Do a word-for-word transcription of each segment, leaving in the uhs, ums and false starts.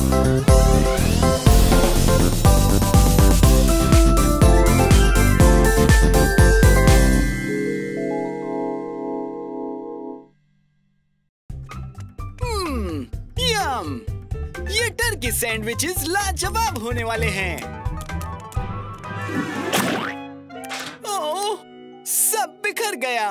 ये Turkey sandwiches लाजवाब होने वाले हैं। ओह, सब बिखर गया।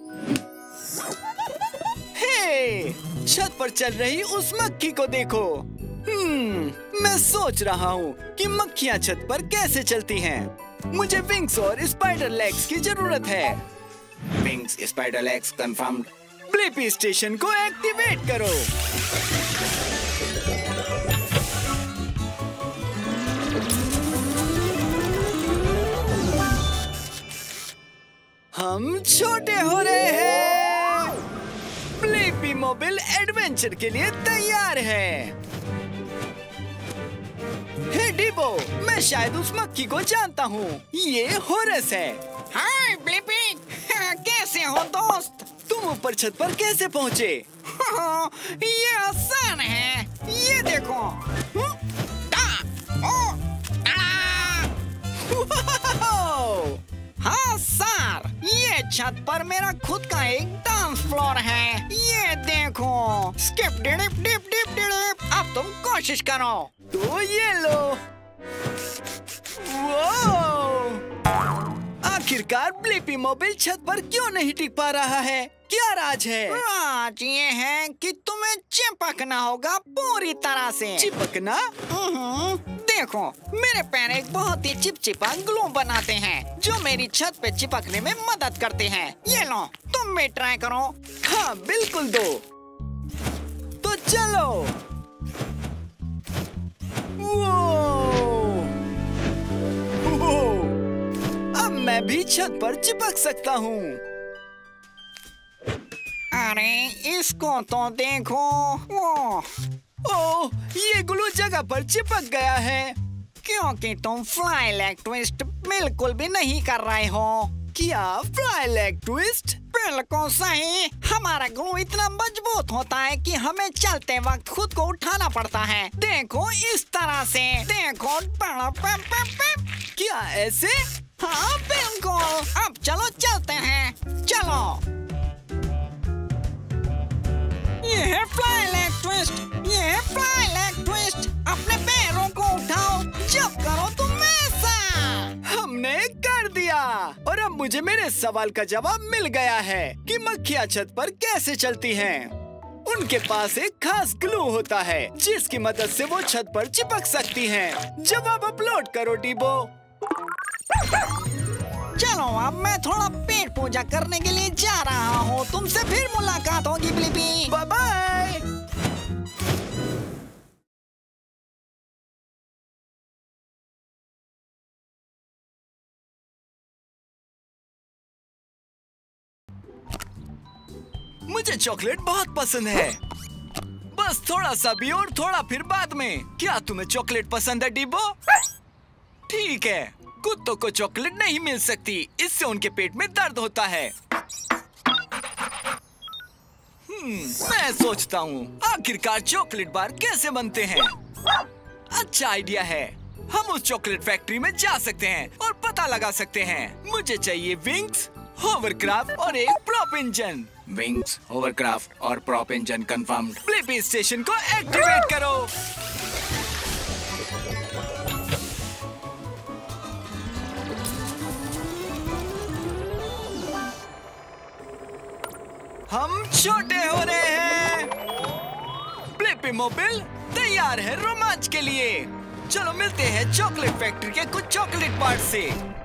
हे, छत पर चल रही उस मक्खी को देखो। हम्म, मैं सोच रहा हूँ कि मक्खियाँ छत पर कैसे चलती हैं। मुझे विंग्स और स्पाइडर लेग्स की जरूरत है। Wings, spider legs confirmed. Blippi station को एक्टिवेट करो। हम छोटे हो रहे हैं। ब्लिपी मोबाइल एडवेंचर के लिए तैयार है। हे डिबो, मैं शायद उस मक्खी को जानता हूँ। ये होरस है। हाय ब्लिपी, कैसे हो दोस्त? तुम ऊपर छत पर कैसे पहुँचे? ये आसान है, ये देखो। हाँ सर, ये छत पर मेरा खुद का एक डांस फ्लोर है। ये देखो, skip dip dip dip dip. अब तुम कोशिश करो। तो ये लो। वो आखिरकार ब्लिपी मोबाइल छत पर क्यों नहीं टिक पा रहा है? क्या राज है? राज ये है कि तुम्हें चिपकना होगा पूरी तरह से। चिपकना? देखो, मेरे पैर एक बहुत ही चिपचिपा ग्लू बनाते हैं जो मेरी छत पे चिपकने में मदद करते हैं। ये लो, तुम भी ट्राई करो। हाँ बिल्कुल दो। तो चलो। वो, वो, अब मैं भी छत पर चिपक सकता हूँ। अरे इसको तो देखो। वो ओह, ये ग्लू जगह पर चिपक गया है। क्योंकि तुम फ्लाई लेग ट्विस्ट बिल्कुल भी नहीं कर रहे हो। क्या फ्लाई लेग ट्विस्ट? बिल्कुल सही। हमारा ग्लू इतना मजबूत होता है कि हमें चलते वक्त खुद को उठाना पड़ता है। देखो इस तरह से। देखो। क्या ऐसे? हाँ बिल्कुल। अब चलो चलते हैं। चलो। ये है फ्लाई लेग ट्विस्ट। ये है फ्लाई लेग ट्विस्ट। अपने पैरों को उठाओ। जब करो तुम ऐसा। हमने कर दिया। और अब मुझे मेरे सवाल का जवाब मिल गया है कि मक्खियाँ छत पर कैसे चलती हैं। उनके पास एक खास ग्लू होता है जिसकी मदद से वो छत पर चिपक सकती हैं। जवाब अपलोड करो डिबो। चलो, अब मैं थोड़ा पेट पूजा करने के लिए जा रहा हूँ। तुमसे फिर मुलाकात होगी ब्लिपी। Bye bye. मुझे चॉकलेट बहुत पसंद है। बस थोड़ा सा भी और थोड़ा फिर बाद में। क्या तुम्हें चॉकलेट पसंद है डिबो? ठीक है, कुत्तों को चॉकलेट नहीं मिल सकती, इससे उनके पेट में दर्द होता है। हम्म, मैं सोचता हूँ आखिरकार चॉकलेट बार कैसे बनते हैं। अच्छा आइडिया है। हम उस चॉकलेट फैक्ट्री में जा सकते हैं और पता लगा सकते हैं। मुझे चाहिए विंग्स, होवरक्राफ्ट और एक प्रॉप इंजन। विंग्स, होवरक्राफ्ट और prop engine confirmed. Blippi station को एक्टिवेट करो। हम छोटे हो रहे हैं। ब्लिपी मोबाइल तैयार है रोमांच के लिए। चलो मिलते हैं चॉकलेट फैक्ट्री के कुछ चॉकलेट पार्ट से।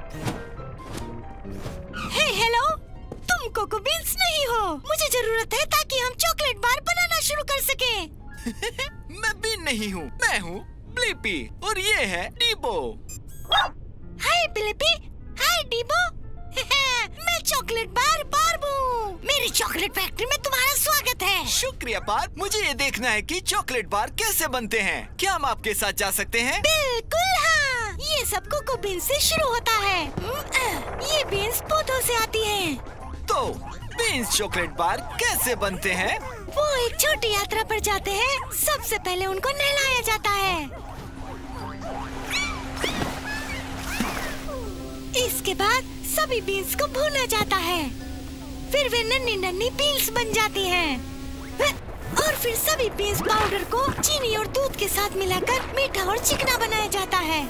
हे हेलो, तुम कोको बीन्स नहीं हो। मुझे जरूरत है ताकि हम चॉकलेट बार बनाना शुरू कर सके। मैं बीन नहीं हूँ, मैं हूँ ब्लिपी और ये है डिबो। हाय ब्लिपी, हाय डिबो। मैं चॉकलेट बार बारबू। मेरी चॉकलेट फैक्ट्री में तुम्हारा स्वागत है। शुक्रिया बार। मुझे ये देखना है कि चॉकलेट बार कैसे बनते हैं। क्या हम आपके साथ जा सकते हैं? बिल्कुल हाँ। ये सब कोको बीन्स से शुरू होता है। ये बीन्स पौधों से आती हैं। तो बीन्स चॉकलेट बार कैसे बनते हैं? वो एक छोटी यात्रा पर जाते हैं। सबसे पहले उनको नहलाया जाता है। इसके बाद सभी बीन्स को भूना जाता है। फिर वे नन्ही नन्ही बीन्स बन जाती हैं। और फिर सभी बीन्स पाउडर को चीनी और दूध के साथ मिलाकर मीठा और चिकना बनाया जाता है।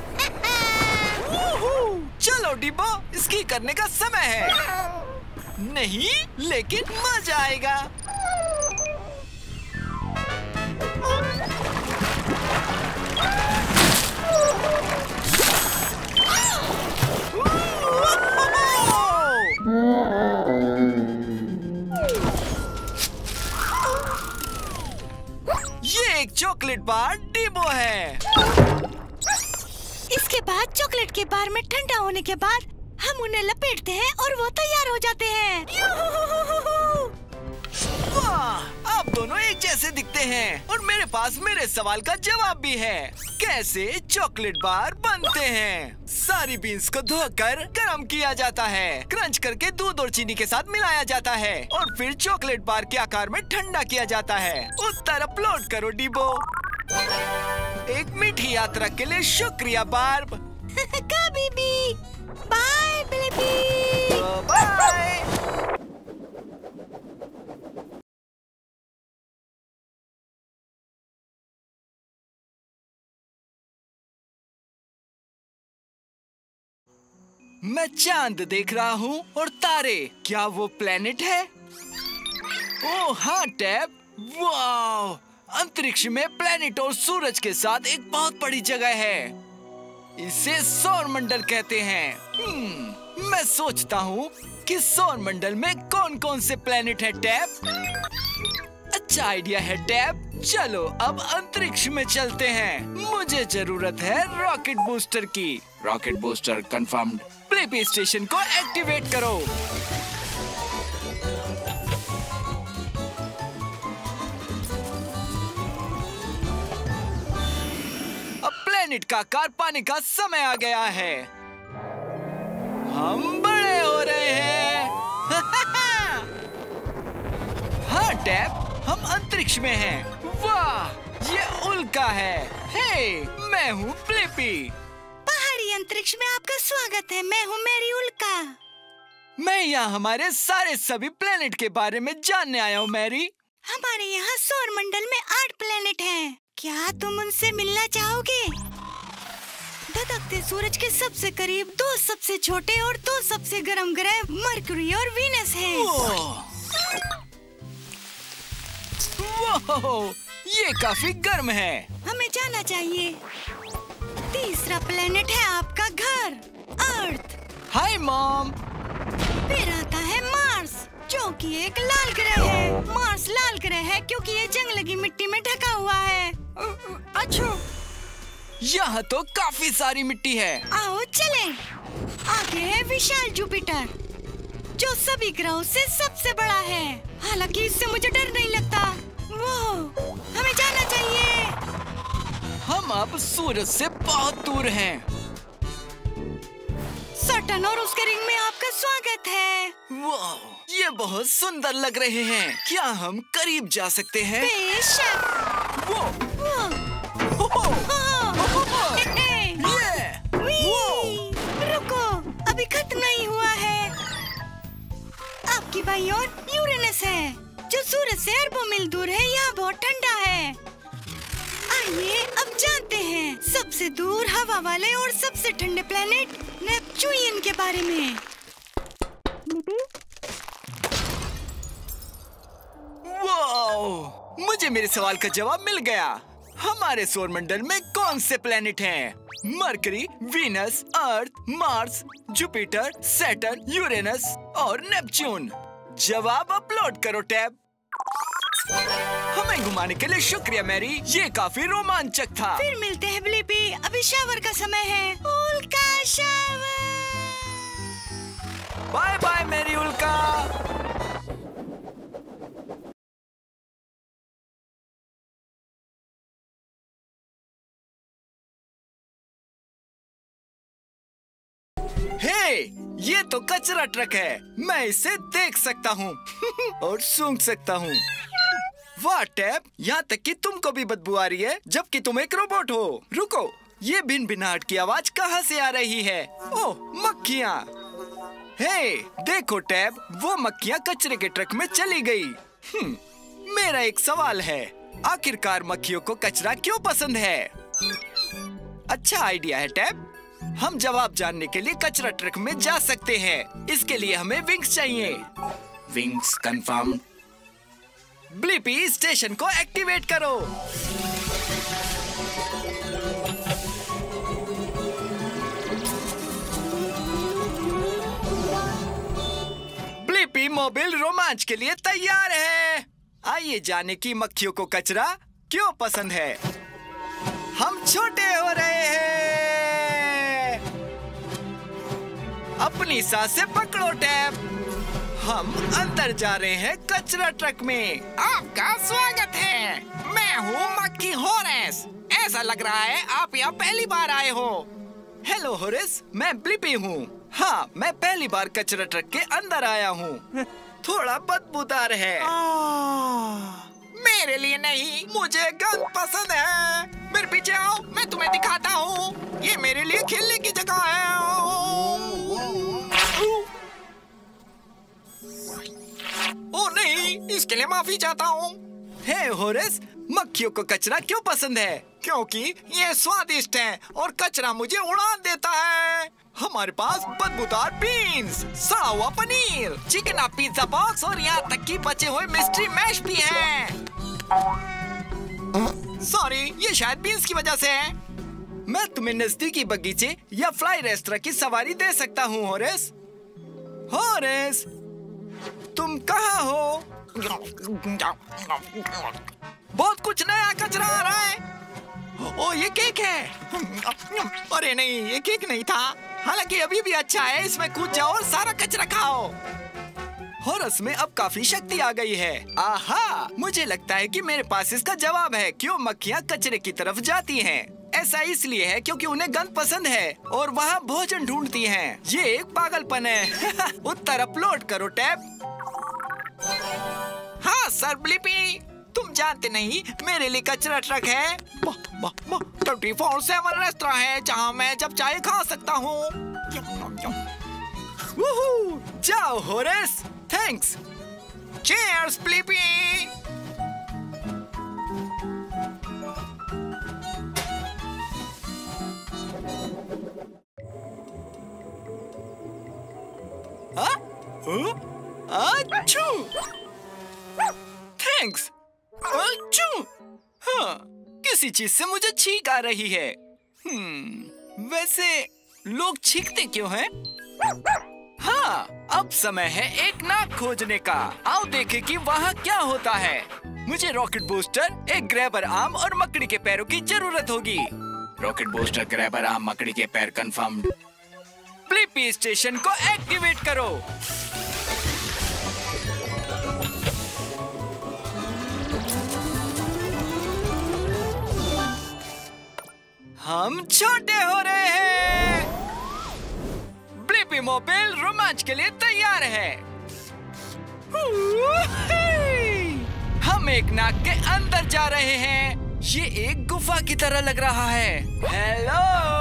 चलो डिब्बो, स्की करने का समय है। नहीं, लेकिन मजा आएगा। ये एक चॉकलेट बार डिब्बो है। इसके बाद चॉकलेट के बार में ठंडा होने के बाद हम उन्हें लपेटते हैं और वो तैयार हो जाते हैं। वाह, आप दोनों एक जैसे दिखते हैं और मेरे पास मेरे सवाल का जवाब भी है। कैसे चॉकलेट बार बनते हैं? सारी बीन्स को धोकर गरम किया जाता है, क्रंच करके दूध और चीनी के साथ मिलाया जाता है और फिर चॉकलेट बार के आकार में ठंडा किया जाता है। उत्तर अपलोड करो डिब्बो। एक मीठी यात्रा के लिए शुक्रिया बार्ब। कभी भी। Bye Blippi. बाय। मैं चांद देख रहा हूँ और तारे। क्या वो प्लेनेट है? ओह हाँ टैब, वाह! अंतरिक्ष में प्लेनेट और सूरज के साथ एक बहुत बड़ी जगह है। इसे सौर मंडल कहते हैं। हम्म, मैं सोचता हूँ कि सौर मंडल में कौन कौन से प्लेनेट है टैब? अच्छा आइडिया है टैब। चलो अब अंतरिक्ष में चलते हैं। मुझे जरूरत है रॉकेट बूस्टर की। Rocket booster confirmed. Blippi station को एक्टिवेट करो। अब प्लेनेट का आकार पाने का समय आ गया है। हम बड़े हो रहे हैं। हाँ टैब, हम अंतरिक्ष में हैं। वाह, ये उल्का है। हे, मैं हूँ ब्लिपी। पहाड़ी अंतरिक्ष में आपका स्वागत है। मैं हूँ मेरी उल्का। मैं यहाँ हमारे सारे सभी प्लेनेट के बारे में जानने आया हूँ मैरी। हमारे यहाँ सौर मंडल में आठ प्लेनेट हैं। क्या तुम उनसे मिलना चाहोगे? धधकते सूरज के सबसे करीब दो सबसे छोटे और दो सबसे गर्म ग्रह मरकरी और वीनस हैं। वो, ये काफी गर्म है। हमें जाना चाहिए। तीसरा प्लेनेट है आपका घर, अर्थ। Hi mom. फिर आता है मार्स, जो कि एक लाल ग्रह है। मार्स लाल ग्रह है क्योंकि ये जंग लगी मिट्टी में ढका हुआ है। अच्छा, यहाँ तो काफी सारी मिट्टी है। आओ चलें। आगे है विशाल जुपिटर, जो सभी ग्रहों से सबसे बड़ा है। हालांकि इससे मुझे डर नहीं लगता। वो, हमें जाना चाहिए। हम अब सूरज से बहुत दूर हैं। सैटर्न और उसके रिंग में आपका स्वागत है। वाह, ये बहुत सुंदर लग रहे हैं। क्या हम करीब जा सकते हैं? बेशक। वो, वो, हो, हो, हाँ। हो, हो, हे, ये, वी, रुको, अभी खत्म नहीं हुआ है। आपकी बाईं ओर यूरेनस है, जो सूरज से अरबों मील दूर है। यहाँ बहुत ठंडा है। आइए अब जानते हैं सबसे दूर हवा वाले और सबसे ठंडे प्लेनेट नेपच्यून के बारे में। वाह, मुझे मेरे सवाल का जवाब मिल गया। हमारे सौर मंडल में कौन से प्लेनेट हैं? Mercury, Venus, Earth, Mars, Jupiter, Saturn, Uranus और नेपच्यून। जवाब अपलोड करो टैब। हमें घुमाने के लिए शुक्रिया मैरी, ये काफी रोमांचक था। फिर मिलते हैं ब्लिपी। अभी शावर का समय है। उल्का शावर। बाय बाय मेरी उल्का। हे, ये तो कचरा ट्रक है। मैं इसे देख सकता हूँ और सूंघ सकता हूँ। वाह टैब, यहाँ तक कि तुमको भी बदबू आ रही है जबकि तुम एक रोबोट हो। रुको, ये भिन भिनाहट की आवाज कहाँ से आ रही है? ओह, मक्खियाँ। हे, देखो टैब, वो मक्खियाँ कचरे के ट्रक में चली गई। हम्म, मेरा एक सवाल है, आखिरकार मक्खियों को कचरा क्यों पसंद है? अच्छा आइडिया है टैब। हम जवाब जानने के लिए कचरा ट्रक में जा सकते हैं। इसके लिए हमें विंग्स चाहिए। Wings confirm. ब्लिपी, स्टेशन को एक्टिवेट करो। ब्लिपी मोबाइल रोमांच के लिए तैयार है। आइए जाने की मक्खियों को कचरा क्यों पसंद है। हम छोटे हो रहे हैं। अपनी सांसें पकड़ो टैब। हम अंदर जा रहे हैं कचरा ट्रक में। आपका स्वागत है। मैं हूँ मक्खी होरेस। ऐसा लग रहा है आप यहाँ पहली बार आए हो। हेलो होरेस, मैं ब्लिपी हूँ। हाँ, मैं पहली बार कचरा ट्रक के अंदर आया हूँ। थोड़ा बदबूदार है। मेरे लिए नहीं, मुझे गंद पसंद है। मेरे पीछे आओ, मैं तुम्हें दिखाता हूँ। ये मेरे लिए खेलने की जगह है। ओ नहीं, इसके लिए माफी चाहता हूँ। हे होरेस, मक्खियों को कचरा क्यों पसंद है? क्योंकि ये स्वादिष्ट है और कचरा मुझे उड़ा देता है। हमारे पास बदबूदार बीन्स, सड़ा हुआ पनीर, चिकन पिज्जा बॉक्स और यहाँ तक कि बचे हुए मिस्ट्री मैश भी हैं। सॉरी, ये शायद बीन्स की वजह से है। मैं तुम्हें नजदीकी बगीचे या फ्लाई रेस्टोरेंट की सवारी दे सकता हूँ होरेस। होरेस, तुम कहाँ हो? बहुत कुछ नया कचरा आ रहा है। ओ, ये केक है। अरे नहीं, ये केक नहीं था। हालांकि अभी भी अच्छा है। इसमें कूद जाओ और सारा कचरा खाओ। होरेस में अब काफी शक्ति आ गई है। आहा, मुझे लगता है कि मेरे पास इसका जवाब है क्यों मक्खियाँ कचरे की तरफ जाती हैं। ऐसा इसलिए है क्योंकि उन्हें गंद पसंद है और वहाँ भोजन ढूंढती हैं। ये एक पागलपन है। उत्तर अपलोड करो टैब। हाँ सर ब्लिपी, तुम जानते नहीं, मेरे लिए कचरा ट्रक है। ट्वेंटी फोर सेवन रेस्टोरेंट है जहाँ मैं जब चाहे खा सकता हूँ। जाओ Horace, thanks. Cheers Blippi. Achoo, thanks. Achoo, हाँ, किसी चीज से मुझे छींक आ रही है। हम्म, वैसे लोग छींकते क्यों हैं? हाँ, अब समय है एक नाक खोजने का। आओ देखें कि वहाँ क्या होता है। मुझे रॉकेट बूस्टर, एक ग्रैबर आर्म और मकड़ी के पैरों की जरूरत होगी। रॉकेट बूस्टर, ग्रैबर आर्म, मकड़ी के पैर कंफर्म्ड। ब्लिपी, स्टेशन को एक्टिवेट करो। हम छोटे हो रहे हैं। ब्लिपी मोबाइल रोमांच के लिए तैयार है। हम एक नाक के अंदर जा रहे हैं। ये एक गुफा की तरह लग रहा है। Hello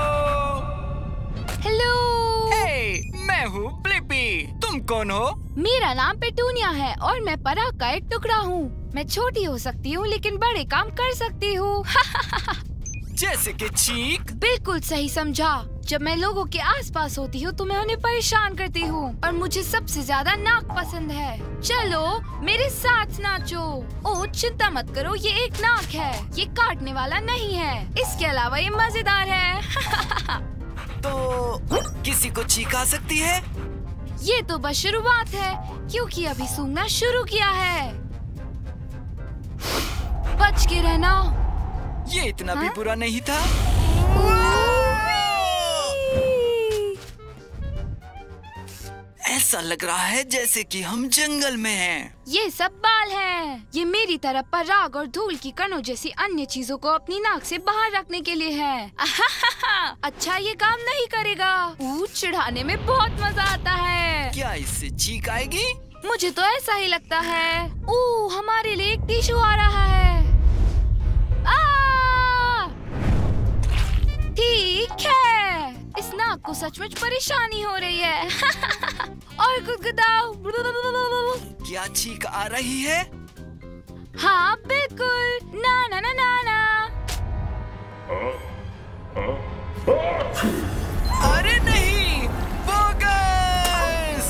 hello. हे, मैं हूँ ब्लिपी। तुम कौन हो? मेरा नाम पेटूनिया है और मैं पराग का एक टुकड़ा हूँ। मैं छोटी हो सकती हूँ लेकिन बड़े काम कर सकती हूँ। जैसे कि चीख? बिल्कुल सही समझा। जब मैं लोगों के आसपास होती हूँ तो मैं उन्हें परेशान करती हूँ और मुझे सबसे ज्यादा नाक पसंद है। चलो मेरे साथ नाचो। ओह चिंता मत करो, ये एक नाक है, ये काटने वाला नहीं है। इसके अलावा ये मजेदार है। तो किसी को चीख आ सकती है? ये तो बस शुरुआत है क्योंकि अभी सूंघना शुरू किया है। बच के रहना। ये इतना हा? भी बुरा नहीं था। ऐसा लग रहा है जैसे कि हम जंगल में हैं। ये सब बाल हैं। ये मेरी तरह पराग और धूल की कणों जैसी अन्य चीजों को अपनी नाक से बाहर रखने के लिए है। अच्छा, ये काम नहीं करेगा। ऊँट चढ़ाने में बहुत मजा आता है। क्या इससे चीख आएगी? मुझे तो ऐसा ही लगता है। ओह, हमारे लिए एक टिश्यू आ रहा है। आ! ठीक है, इस नाक को सचमुच परेशानी हो रही है। और गुदगुदाओ। क्या चीख आ रही है? हाँ बिल्कुल, ना ना ना ना ना। अरे नहीं, बोगस!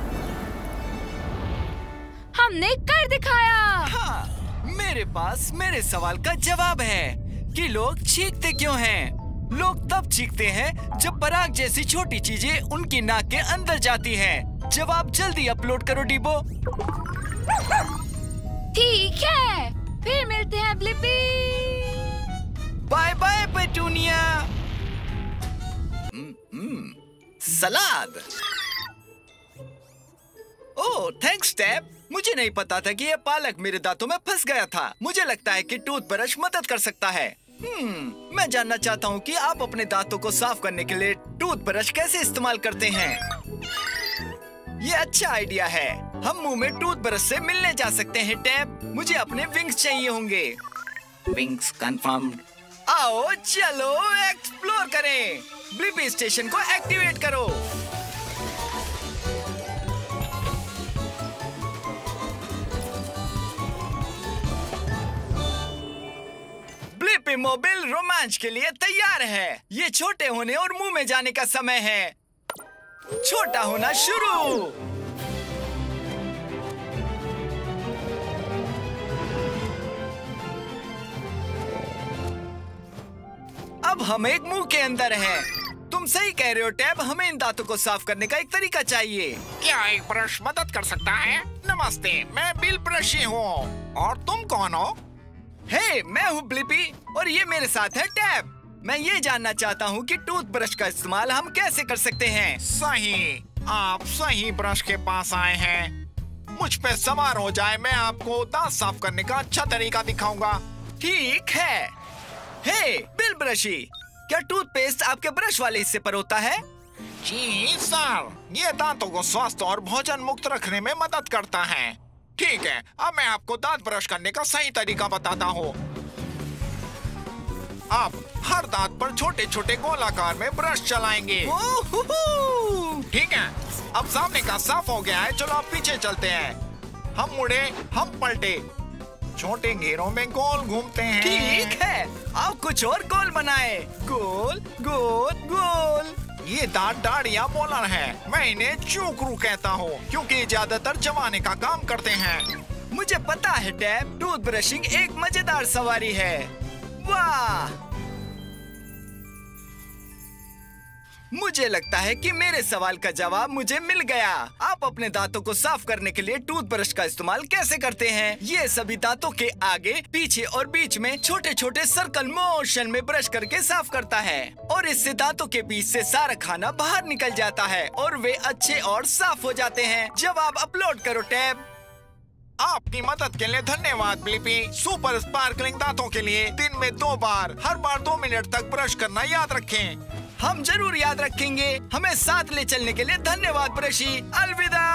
हमने कर दिखाया। हाँ, मेरे पास मेरे सवाल का जवाब है कि लोग चीखते क्यों हैं। लोग तब चीखते हैं जब पराग जैसी छोटी चीजें उनकी नाक के अंदर जाती हैं। जवाब जल्दी अपलोड करो डिबो। ठीक है, फिर मिलते हैं Blippi. Bye bye petunia. Hmm, सलाद। Oh thanks Tab. मुझे नहीं पता था कि ये पालक मेरे दांतों में फंस गया था। मुझे लगता है कि टूथब्रश मदद कर सकता है। हम्म, मैं जानना चाहता हूँ कि आप अपने दांतों को साफ करने के लिए टूथब्रश कैसे इस्तेमाल करते हैं। ये अच्छा आइडिया है। हम मुंह में टूथब्रश से मिलने जा सकते हैं टैब। मुझे अपने विंग्स चाहिए होंगे। Wings confirmed. आओ चलो एक्सप्लोर करें। ब्लिपी स्टेशन को एक्टिवेट करो। ब्लिपी मोबाइल रोमांच के लिए तैयार है। ये छोटे होने और मुंह में जाने का समय है। छोटा होना शुरू। अब हम एक मुंह के अंदर हैं। तुम सही कह रहे हो टैब। हमें इन दांतों को साफ करने का एक तरीका चाहिए। क्या एक ब्रश मदद कर सकता है? नमस्ते, मैं बिल ब्रशी हूँ। और तुम कौन हो? हे, मैं हूँ ब्लिपी और ये मेरे साथ है टैब। मैं ये जानना चाहता हूँ कि टूथब्रश का इस्तेमाल हम कैसे कर सकते हैं। सही, आप सही ब्रश के पास आए हैं। मुझ पे सवार हो जाए, मैं आपको दांत साफ करने का अच्छा तरीका दिखाऊंगा। ठीक है। हे बिल ब्रशी, क्या टूथपेस्ट आपके ब्रश वाले हिस्से पर होता है? जी सर, ये दांतों को स्वस्थ और भोजन मुक्त रखने में मदद करता है। ठीक है, अब मैं आपको दांत ब्रश करने का सही तरीका बताता हूँ। आप हर दांत पर छोटे छोटे गोलाकार में ब्रश चलाएंगे। ठीक है, अब सामने का साफ हो गया है। चलो अब पीछे चलते हैं। हम मुड़े, हम पलटे, छोटे घेरों में गोल घूमते हैं। ठीक है, आप कुछ और गोल बनाए। गोल गोल गोल। ये दांत दाढ़िया बॉलर है। मैं इन्हें चूकरू कहता हूँ क्योंकि ज्यादातर जमाने का काम करते हैं। मुझे पता है टैब, टूथ ब्रशिंग एक मजेदार सवारी है। वाह, मुझे लगता है कि मेरे सवाल का जवाब मुझे मिल गया। आप अपने दांतों को साफ करने के लिए टूथब्रश का इस्तेमाल कैसे करते हैं? ये सभी दांतों के आगे, पीछे और बीच में छोटे छोटे सर्कल मोशन में ब्रश करके साफ करता है और इससे दांतों के बीच से सारा खाना बाहर निकल जाता है और वे अच्छे और साफ हो जाते हैं। जवाब अपलोड करो टैब। आपकी मदद के लिए धन्यवाद ब्लिपी। सुपर स्पार्कलिंग दांतों के लिए दिन में दो बार, हर बार दो मिनट तक ब्रश करना याद रखें। हम जरूर याद रखेंगे। हमें साथ ले चलने के लिए धन्यवाद ब्रशी। अलविदा।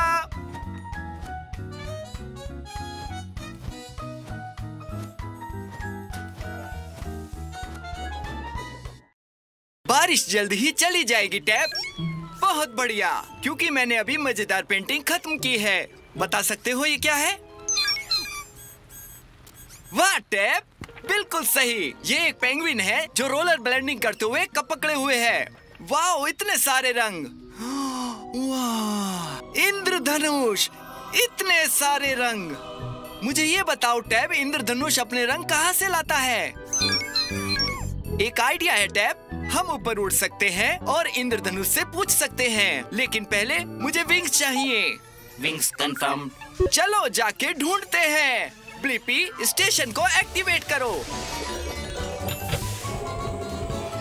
बारिश जल्द ही चली जाएगी टैब। बहुत बढ़िया, क्योंकि मैंने अभी मजेदार पेंटिंग खत्म की है। बता सकते हो ये क्या है? वाह टैब, बिल्कुल सही। ये एक पेंगुइन है जो रोलर ब्लेंडिंग करते हुए कप पकड़े हुए है। वाह, इतने सारे रंग। वाह, इंद्रधनुष, इतने सारे रंग। मुझे ये बताओ टैब, इंद्रधनुष अपने रंग कहाँ से लाता है? एक आइडिया है टैब, हम ऊपर उड़ सकते हैं और इंद्रधनुष से पूछ सकते हैं। लेकिन पहले मुझे विंग्स चाहिए। Wings confirm. चलो जाके ढूंढते हैं। ब्लिपी, स्टेशन को एक्टिवेट करो।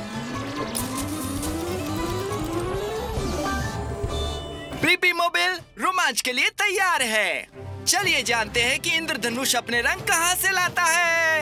ब्लिपी मोबाइल, जांच के लिए तैयार है। चलिए जानते हैं कि इंद्रधनुष अपने रंग कहां से लाता है।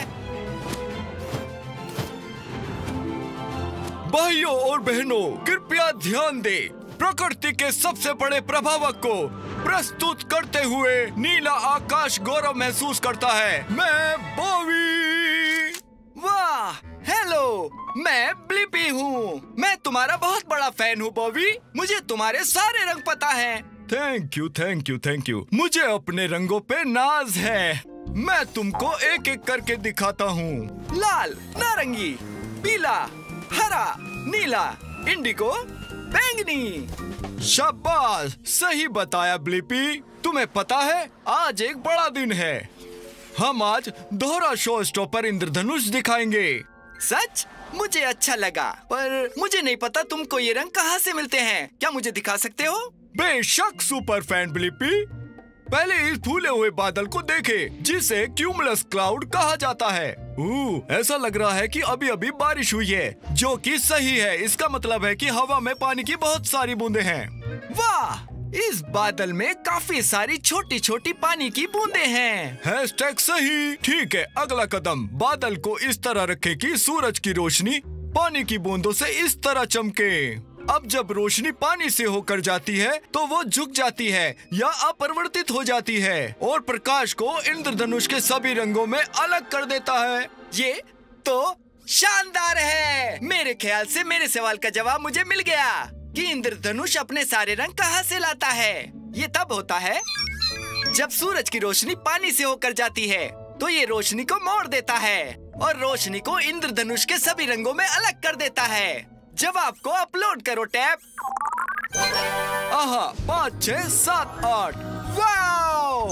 भाइयों और बहनों, कृपया ध्यान दें। प्रकृति के सबसे बड़े प्रभावक को प्रस्तुत करते हुए नीला आकाश गौरव महसूस करता है। मैं बॉबी। वाह, हेलो, मैं ब्लिपी हूँ। मैं तुम्हारा बहुत बड़ा फैन हूँ बॉबी। मुझे तुम्हारे सारे रंग पता है। Thank you, thank you, thank you. मुझे अपने रंगों पे नाज है। मैं तुमको एक एक करके दिखाता हूँ। लाल, नारंगी, पीला, हरा, नीला, इंडिगो, बैंगनी। शाबाश, सही बताया ब्लिपी। तुम्हें पता है, आज एक बड़ा दिन है। हम आज दोहरा शो स्टॉपर इंद्रधनुष दिखाएंगे। सच? मुझे अच्छा लगा, पर मुझे नहीं पता तुमको ये रंग कहाँ से मिलते हैं। क्या मुझे दिखा सकते हो? बेशक सुपर फैन ब्लिपी। पहले इस फूले हुए बादल को देखे, जिसे क्यूमुलस क्लाउड कहा जाता है। ऊ, ऐसा लग रहा है कि अभी अभी बारिश हुई है, जो कि सही है। इसका मतलब है कि हवा में पानी की बहुत सारी बूंदें हैं। वाह, इस बादल में काफी सारी छोटी छोटी पानी की बूंदें हैं। हैशटैग सही। ठीक है, अगला कदम, बादल को इस तरह रखे कि सूरज की रोशनी पानी की बूंदों से इस तरह चमके। अब जब रोशनी पानी से होकर जाती है तो वो झुक जाती है या अपरिवर्तित हो जाती है और प्रकाश को इंद्रधनुष के सभी रंगों में अलग कर देता है। ये तो शानदार है। मेरे ख्याल से मेरे सवाल का जवाब मुझे मिल गया कि इंद्रधनुष अपने सारे रंग कहाँ से लाता है। ये तब होता है जब सूरज की रोशनी पानी से होकर जाती है, तो ये रोशनी को मोड़ देता है और रोशनी को इंद्रधनुष के सभी रंगों में अलग कर देता है। जवाब को अपलोड करो टैब। आहा, पाँच, छह, सात, आठ। वाओ!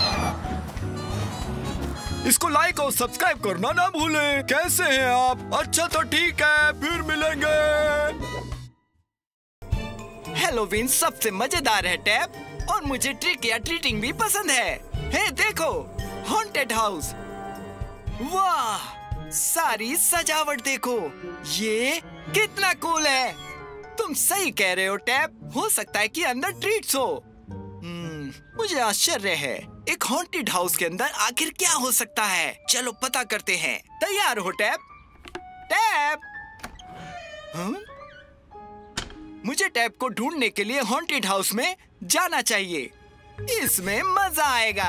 इसको लाइक और सब्सक्राइब करना ना भूलें। कैसे हैं आप? अच्छा तो ठीक है, फिर मिलेंगे। हेलोवीन सबसे मजेदार है टैब, और मुझे ट्रिक या ट्रीटिंग भी पसंद है। हे देखो, हॉन्टेड हाउस। वाह, सारी सजावट देखो, ये कितना कूल है। तुम सही कह रहे हो टैब, हो सकता है कि अंदर ट्रीट्स हो। hmm, मुझे आश्चर्य है, एक हॉन्टेड हाउस के अंदर आखिर क्या हो सकता है। चलो पता करते हैं। तैयार हो टैब? Tab, huh? मुझे टैब को ढूंढने के लिए हॉन्टेड हाउस में जाना चाहिए। इसमें मजा आएगा।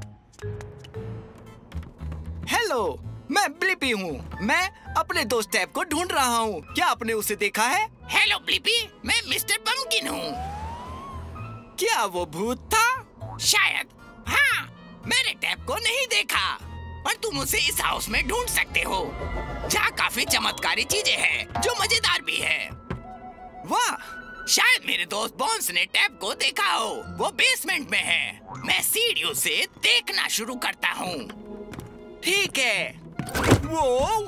हेलो, मैं ब्लिपी हूँ। मैं अपने दोस्त टैब को ढूंढ रहा हूँ। क्या आपने उसे देखा है? हेलो ब्लिपी, मैं मिस्टर पम्पकिन हूँ। क्या वो भूत था? शायद। हाँ, मैंने टैब को नहीं देखा, पर तुम उसे इस हाउस में ढूंढ सकते हो, जहाँ काफी चमत्कारी चीजें हैं जो मजेदार भी है। वाह, शायद मेरे दोस्त बॉन्स ने टैब को देखा हो। वो बेसमेंट में है। मैं सीढ़ियों से देखना शुरू करता हूँ। ठीक है। वो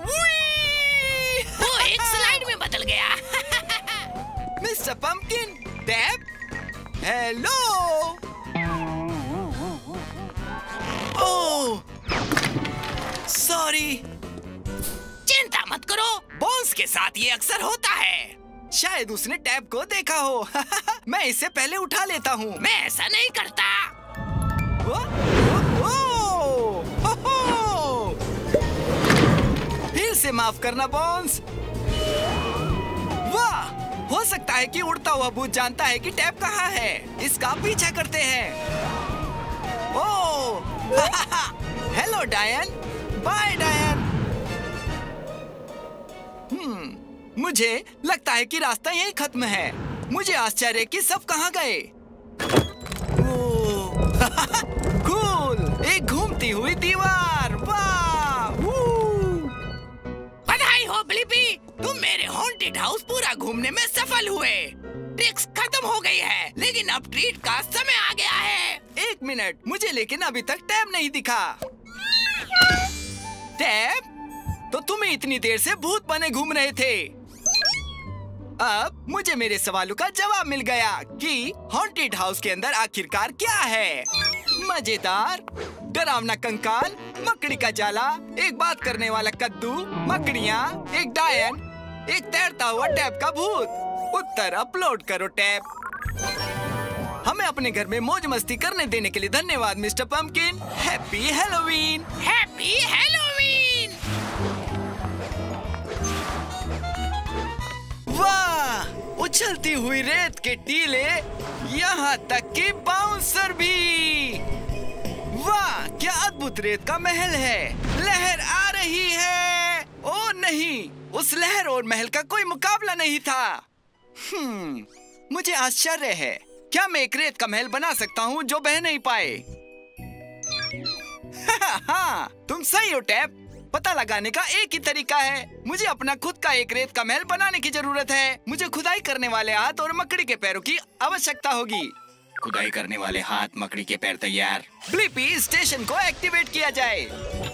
वो एक स्लाइड में बदल गया। Mister Pumpkin, Tab, hello. Oh, sorry. चिंता मत करो, बॉन्स के साथ ये अक्सर होता है। शायद उसने टैब को देखा हो। मैं इसे पहले उठा लेता हूँ। मैं ऐसा नहीं करता। ओ, ओ, ओ, हो, हो। फिर से माफ करना बॉन्स। वाह, हो सकता है कि उड़ता हुआ भूत जानता है कि टैब कहाँ है। इसका पीछा करते हैं। ओह, हेलो डायन। बाय डायन। हम्म मुझे लगता है कि रास्ता यहीं खत्म है। मुझे आश्चर्य कि सब कहाँ गए। कूल, एक घूमती हुई दीवार। वाह! बधाई हो ब्लिपी, तुम मेरे हॉन्टेड हाउस पूरा घूमने में सफल हुए। ट्रिक्स खत्म हो गई है, लेकिन अब ट्रीट का समय आ गया है। एक मिनट, मुझे लेकिन अभी तक टैब नहीं दिखा। टैब, तो तुम इतनी देर से भूत बने घूम रहे थे। अब मुझे मेरे सवालों का जवाब मिल गया कि हॉन्टेड हाउस के अंदर आखिरकार क्या है। मजेदार, डरावना कंकाल, मकड़ी का जाला, एक बात करने वाला कद्दू, मकड़ियाँ, एक डायन, एक तैरता हुआ टैब का भूत। उत्तर अपलोड करो टैब। हमें अपने घर में मौज मस्ती करने देने के लिए धन्यवाद Mister Pumpkin. Happy Halloween. Happy Halloween. वाह, उछलती हुई रेत के टीले, यहाँ तक कि बाउंसर भी। वाह, क्या अद्भुत रेत का महल है। लहर आ रही है। ओ नहीं, उस लहर और महल का कोई मुकाबला नहीं था। हम्म, मुझे आश्चर्य है, क्या मैं एक रेत का महल बना सकता हूँ जो बह नहीं पाए? हाँ, तुम सही हो टैब। पता लगाने का एक ही तरीका है। मुझे अपना खुद का एक रेत का महल बनाने की जरूरत है। मुझे खुदाई करने वाले हाथ और मकड़ी के पैरों की आवश्यकता होगी। खुदाई करने वाले हाथ, मकड़ी के पैर तैयार। ब्लिपी स्टेशन को एक्टिवेट किया जाए।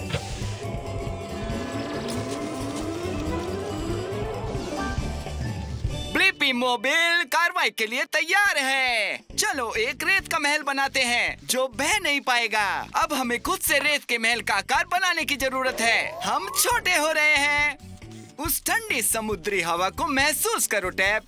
ब्लिपी मोबाइल कार्रवाई के लिए तैयार है। चलो एक रेत का महल बनाते हैं जो बह नहीं पाएगा। अब हमें खुद से रेत के महल का आकार बनाने की जरूरत है। हम छोटे हो रहे हैं। उस ठंडी समुद्री हवा को महसूस करो टैब।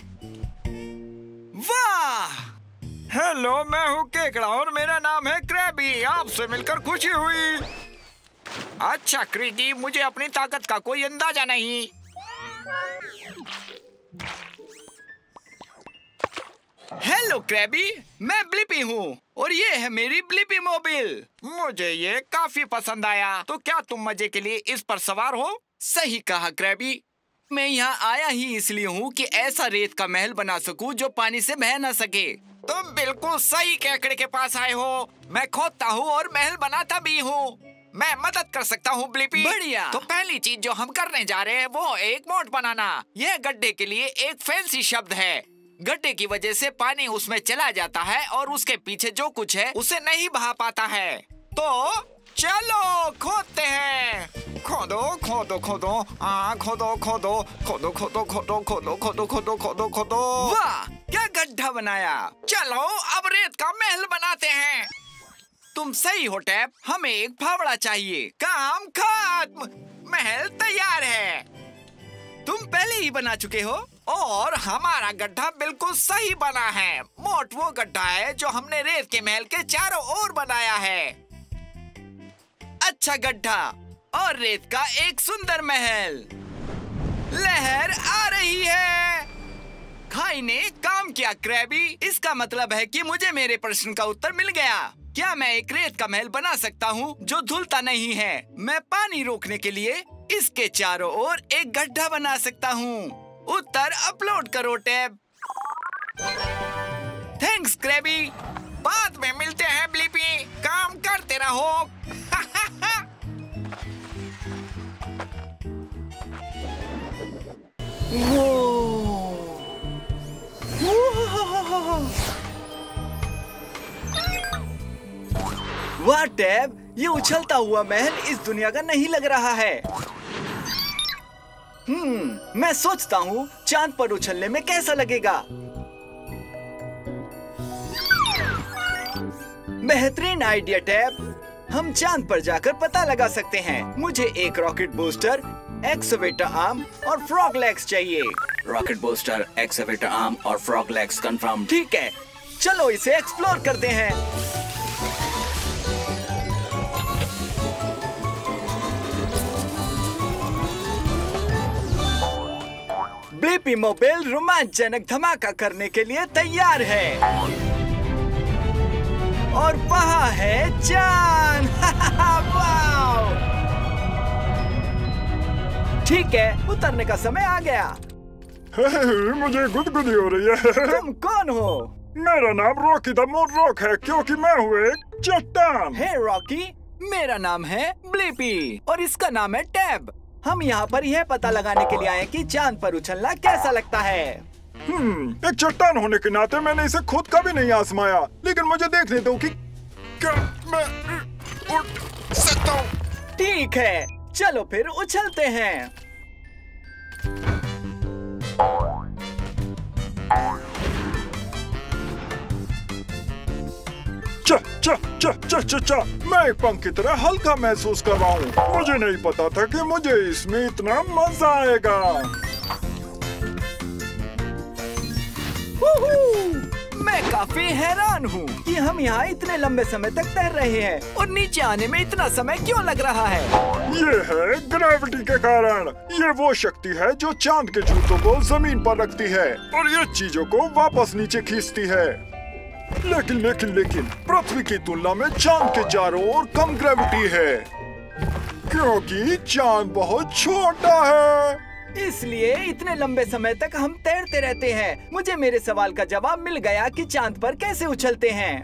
वाह! हेलो, मैं हूँ केकड़ा और मेरा नाम है क्रैबी। आपसे मिलकर खुशी हुई। अच्छा क्रीडी, मुझे अपनी ताकत का कोई अंदाजा नहीं। हेलो क्रैबी, मैं ब्लिपी हूँ और ये है मेरी ब्लिपी मोबाइल। मुझे ये काफी पसंद आया। तो क्या तुम मजे के लिए इस पर सवार हो? सही कहा क्रैबी। मैं यहाँ आया ही इसलिए हूँ कि ऐसा रेत का महल बना सकूँ जो पानी से बह न सके। तुम बिल्कुल सही केकड़े के पास आए हो। मैं खोदता हूँ और महल बनाता भी हूँ। मैं मदद कर सकता हूँ ब्लिपी। बढ़िया। तो पहली चीज जो हम करने जा रहे हैं वो एक मोट बनाना। यह गड्ढे के लिए एक फैंसी शब्द है। गड्ढे की वजह से पानी उसमें चला जाता है और उसके पीछे जो कुछ है उसे नहीं बहा पाता है। तो चलो खोदते हैं। खोदो खोदो खोदो आ खोदो खोदो खोदो खोदो खोदो खोदो खोदो खोदो खोदो खोदो। वाह, क्या गड्ढा बनाया। चलो अब रेत का महल बनाते हैं। तुम सही हो टैब, हमें एक फावड़ा चाहिए। काम खत्म, महल तैयार है। तुम पहले ही बना चुके हो और हमारा गड्ढा बिल्कुल सही बना है। मोट वो गड्ढा है जो हमने रेत के महल के चारों ओर बनाया है। अच्छा गड्ढा और रेत का एक सुंदर महल। लहर आ रही है। खाई ने काम किया क्रैबी। इसका मतलब है कि मुझे मेरे प्रश्न का उत्तर मिल गया। क्या मैं एक रेत का महल बना सकता हूँ जो धुलता नहीं है? मैं पानी रोकने के लिए इसके चारों ओर एक गड्ढा बना सकता हूँ। उत्तर अपलोड करो टैब। Thanks Crabby. बाद में मिलते हैं ब्लिपी। काम करते रहो। वाह टैब, ये उछलता हुआ महल इस दुनिया का नहीं लग रहा है। हम्म, मैं सोचता हूँ चांद पर उछलने में कैसा लगेगा। बेहतरीन आइडिया टैब। हम चांद पर जाकर पता लगा सकते हैं। मुझे एक रॉकेट बूस्टर, एक्सवेटर आर्म और फ्रॉग लेग्स चाहिए। रॉकेट बूस्टर, एक्सवेटर आर्म और फ्रॉग लेग्स कंफर्म। ठीक है, चलो इसे एक्सप्लोर करते हैं। ब्लिपी मोबाइल रोमांचजनक धमाका करने के लिए तैयार है। और वहाँ है चांद। वाव! ठीक है, उतरने का समय आ गया। मुझे गुदगुदी हो रही है। तुम कौन हो? मेरा नाम रॉकी द मून रॉक है क्योंकि मैं हूँ एक चट्टान। हे रॉकी, मेरा नाम है ब्लिपी और इसका नाम है टैब। हम यहाँ पर यह पता लगाने के लिए आए कि चांद पर उछलना कैसा लगता है। हम्म, एक चट्टान होने के नाते मैंने इसे खुद कभी नहीं आजमाया, लेकिन मुझे देखने दो कि क्या मैं उड़ सकता हूँ। ठीक है, चलो फिर उछलते हैं। च च च च च च मैं एक पंख की तरह हल्का महसूस कर रहा हूँ। मुझे नहीं पता था कि मुझे इसमें इतना मजा आएगा। मैं मैं काफी हैरान हूँ कि हम यहाँ इतने लंबे समय तक तैर रहे हैं और नीचे आने में इतना समय क्यों लग रहा है? ये है ग्रेविटी के कारण। ये वो शक्ति है जो चांद के जूतों को जमीन पर रखती है और ये चीजों को वापस नीचे खींचती है। लेकिन लेकिन लेकिन पृथ्वी की तुलना में चांद के चारों ओर कम ग्रेविटी है, क्योंकि चांद बहुत छोटा है। इसलिए इतने लंबे समय तक हम तैरते रहते हैं। मुझे मेरे सवाल का जवाब मिल गया कि चांद पर कैसे उछलते हैं।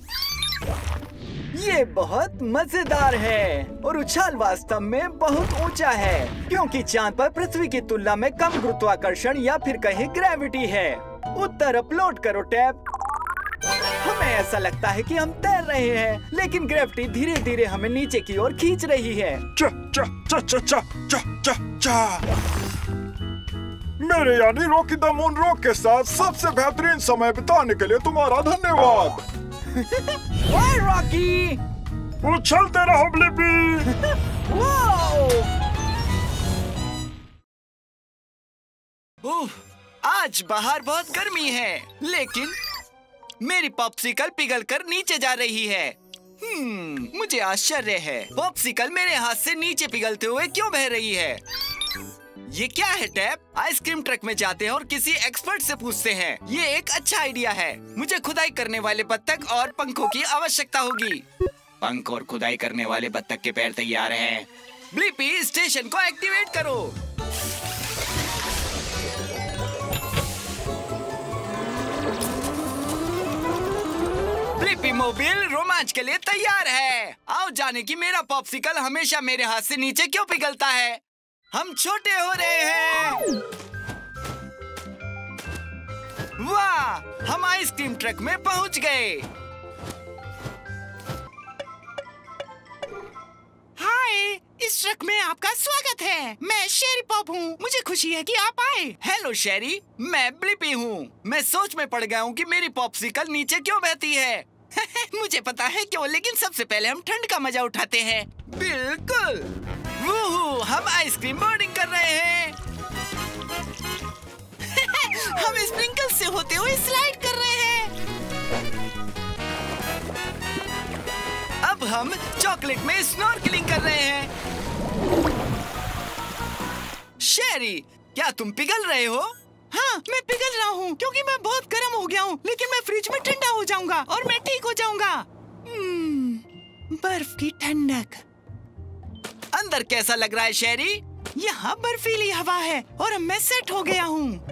ये बहुत मजेदार है और उछाल वास्तव में बहुत ऊंचा है, क्योंकि चांद पर पृथ्वी की तुलना में कम गुरुत्वाकर्षण या फिर कहीं ग्रेविटी है। उत्तर अपलोड करो टैब। हमें ऐसा लगता है कि हम तैर रहे हैं, लेकिन ग्रेविटी धीरे धीरे हमें नीचे की ओर खींच रही है। चा चा चा चा चा चा चा चा। मेरे यानी रॉकी द मून रॉक के साथ सबसे बेहतरीन समय बिताने के लिए तुम्हारा धन्यवाद। ओए रॉकी, उछलते रहो ब्लिपी। उफ, आज बाहर बहुत गर्मी है, लेकिन मेरी पॉप्सिकल पिघलकर नीचे जा रही है। हम्म, मुझे आश्चर्य है, पॉप्सिकल मेरे हाथ से नीचे पिघलते हुए क्यों बह रही है? ये क्या है टैब? आइसक्रीम ट्रक में जाते हैं और किसी एक्सपर्ट से पूछते हैं। ये एक अच्छा आइडिया है। मुझे खुदाई करने वाले बत्तख और पंखों की आवश्यकता होगी। पंख और खुदाई करने वाले बत्तख के पैर तैयार हैं। ब्लिपी, स्टेशन को एक्टिवेट करो। ब्लिपी मोबाइल रोमांच के लिए तैयार है। आओ जाने कि मेरा पॉप्सिकल हमेशा मेरे हाथ से नीचे क्यों पिघलता है। हम छोटे हो रहे हैं। वाह, हम आइसक्रीम ट्रक में पहुंच गए। हाय, इस ट्रक में आपका स्वागत है। मैं शेरी पॉप हूँ। मुझे खुशी है कि आप आए। हेलो शेरी, मैं ब्लिपी हूँ। मैं सोच में पड़ गया हूँ कि मेरी पॉप्सिकल नीचे क्यों बहती है। मुझे पता है क्यों, लेकिन सबसे पहले हम ठंड का मजा उठाते हैं। बिल्कुल। वूहू, हम आइसक्रीम बोर्डिंग कर रहे हैं। हम स्प्रिंकल से होते हुए स्लाइड कर रहे हैं। अब हम चॉकलेट में स्नॉर्कलिंग कर रहे हैं। शेरी, क्या तुम पिघल रहे हो? हाँ, मैं पिघल रहा हूँ क्योंकि मैं बहुत गर्म हो गया हूँ, लेकिन मैं फ्रिज में ठंडा हो जाऊंगा और मैं ठीक हो जाऊंगा। हम्म, बर्फ की ठंडक। अंदर कैसा लग रहा है शेरी? यहाँ बर्फीली हवा है और अब मैं सेट हो गया हूँ।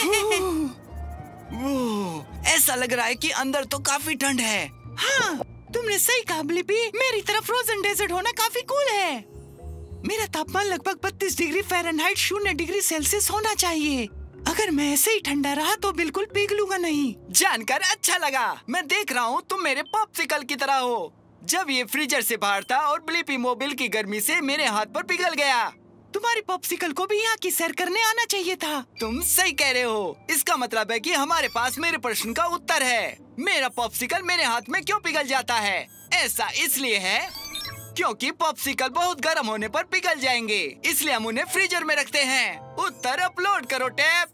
ऐसा लग रहा है कि अंदर तो काफी ठंड है। हाँ, तुमने सही कहा ब्लिपी। मेरी तरफ फ्रोजन डेजर्ट होना काफी कूल है। मेरा तापमान लगभग बत्तीस डिग्री फ़ारेनहाइट शून्य डिग्री सेल्सियस होना चाहिए। अगर मैं ऐसे ही ठंडा रहा तो बिल्कुल पिघलूंगा नहीं। जानकर अच्छा लगा। मैं देख रहा हूँ तुम मेरे पॉप्सिकल की तरह हो। जब ये फ्रीजर से बाहर था और ब्लिपी मोबाइल की गर्मी से मेरे हाथ पर पिघल गया। तुम्हारी पॉप्सिकल को भी यहाँ की सैर करने आना चाहिए था। तुम सही कह रहे हो। इसका मतलब है कि हमारे पास मेरे प्रश्न का उत्तर है। मेरा पॉप्सिकल मेरे हाथ में क्यों पिघल जाता है? ऐसा इसलिए है क्योंकि पॉप्सिकल बहुत गर्म होने पर पिघल जाएंगे, इसलिए हम उन्हें फ्रीजर में रखते हैं। उत्तर अपलोड करो टैब।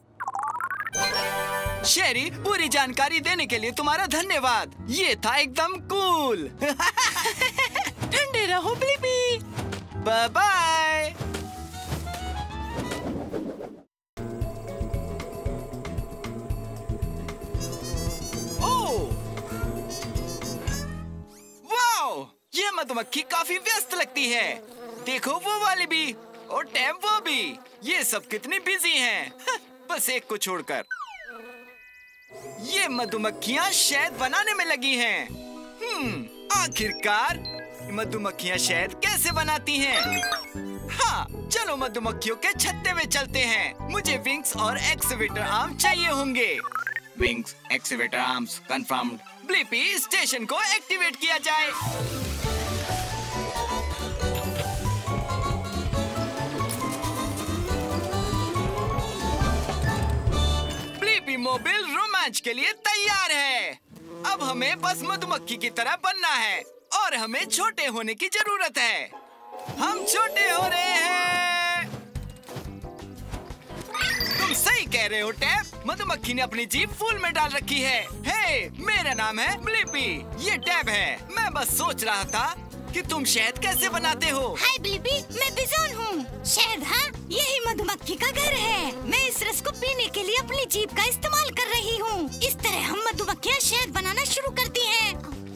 शेरी, पूरी जानकारी देने के लिए तुम्हारा धन्यवाद। ये था एकदम कूल। ठंडे रहो Blippi. Bye bye. Oh, wow, ये मधुमक्खी काफी व्यस्त लगती है। देखो वो वाली भी और टैब वो भी। ये सब कितनी बिजी हैं। बस एक को छोड़कर। ये मधुमक्खियाँ शहद बनाने में लगी हैं। हम्म, आखिरकार मधुमक्खियाँ शहद कैसे बनाती हैं? हाँ, चलो मधुमक्खियों के छत्ते में चलते हैं। मुझे विंग्स और एक्सकेवेटर आर्म चाहिए होंगे। Wings, excavator arms confirmed. Blippi, station को एक्टिवेट किया जाए। ब्लिपी मोबाइल रोमांच के लिए तैयार है। अब हमें बस मधुमक्खी की तरह बनना है और हमें छोटे होने की जरूरत है। हम छोटे हो रहे हैं। तुम सही कह कह रहे हो टैब? मधुमक्खी ने अपनी जीभ फूल में डाल रखी है। हे, मेरा नाम है ब्लिपी, ये टैब है। मैं बस सोच रहा था कि तुम शहद कैसे बनाते हो। हाय ब्लिपी, मैं बिजोन हूँ। शहद, हाँ, यही मधुमक्खी का घर है। मैं इस रस को पीने के लिए अपनी जीभ का इस्तेमाल कर रही हूँ। इस तरह हम मधुमक्खियाँ शहद बनाना शुरू करती हैं।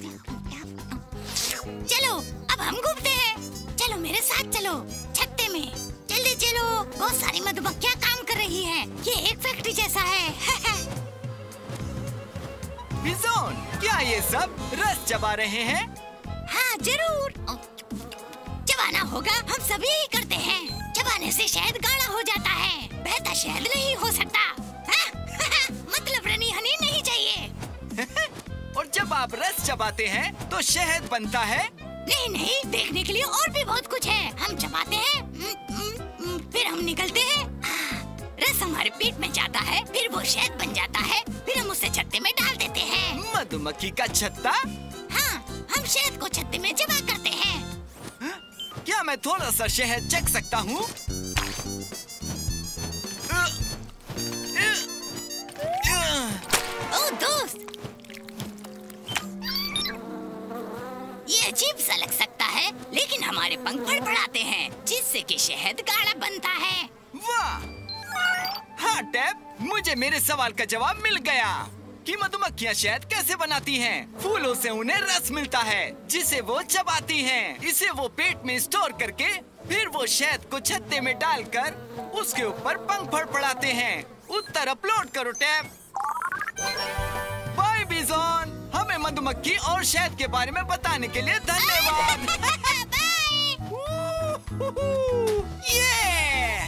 चलो अब हम घूमते हैं। चलो मेरे साथ चलो छत्ते में। जल्दी चलो, बहुत सारी मधुमक्खियाँ काम कर रही हैं। ये एक फैक्ट्री जैसा है। बिजोन, क्या ये सब रस चबा रहे हैं? हाँ जरूर, चबाना होगा। हम सभी यही करते हैं। चबाने से शहद गाढ़ा हो जाता है। बहता शहद नहीं हो सकता। मतलब रनी हनी नहीं चाहिए। और जब आप रस चबाते हैं तो शहद बनता है? नहीं नहीं, देखने के लिए और भी बहुत कुछ है। हम चबाते हैं, फिर हम निकलते हैं। रस हमारे पेट में जाता है, फिर वो शहद बन जाता है, फिर हम उसे छत्ते में डाल देते हैं। मधुमक्खी का छत्ता? हाँ, हम शहद को छत्ते में जमा करते हैं। क्या मैं थोड़ा सा शहद चख सकता हूँ? ओ दोस्त, ये अजीब सा लग सकता है, लेकिन हमारे पंख फड़फड़ाते हैं, जिससे कि शहद गाढ़ा बनता है। वाह! हाँ टैब, मुझे मेरे सवाल का जवाब मिल गया कि मधुमक्खियाँ शहद कैसे बनाती हैं। फूलों से उन्हें रस मिलता है, जिसे वो चबाती हैं। इसे वो पेट में स्टोर करके फिर वो शहद को छत्ते में डालकर उसके ऊपर पंख फड़फड़ाते हैं। उत्तर अपलोड करो टैब। बाय बिजोन, हमें मधुमक्खी और शहद के बारे में बताने के लिए धन्यवाद। ये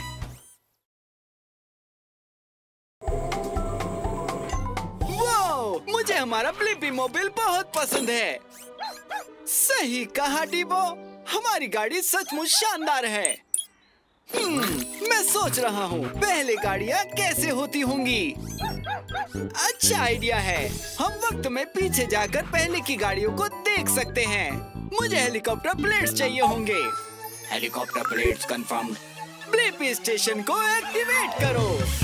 वो, मुझे हमारा ब्लिपी मोबाइल बहुत पसंद है। सही कहा डिबो, हमारी गाड़ी सचमुच शानदार है। हम्म, मैं सोच रहा हूँ पहले गाड़ियाँ कैसे होती होंगी। अच्छा आइडिया है, हम वक्त में पीछे जाकर पहले की गाड़ियों को देख सकते हैं। मुझे हेलीकॉप्टर प्लेट्स चाहिए होंगे। Helicopter plates confirmed. Blippi station को एक्टिवेट करो।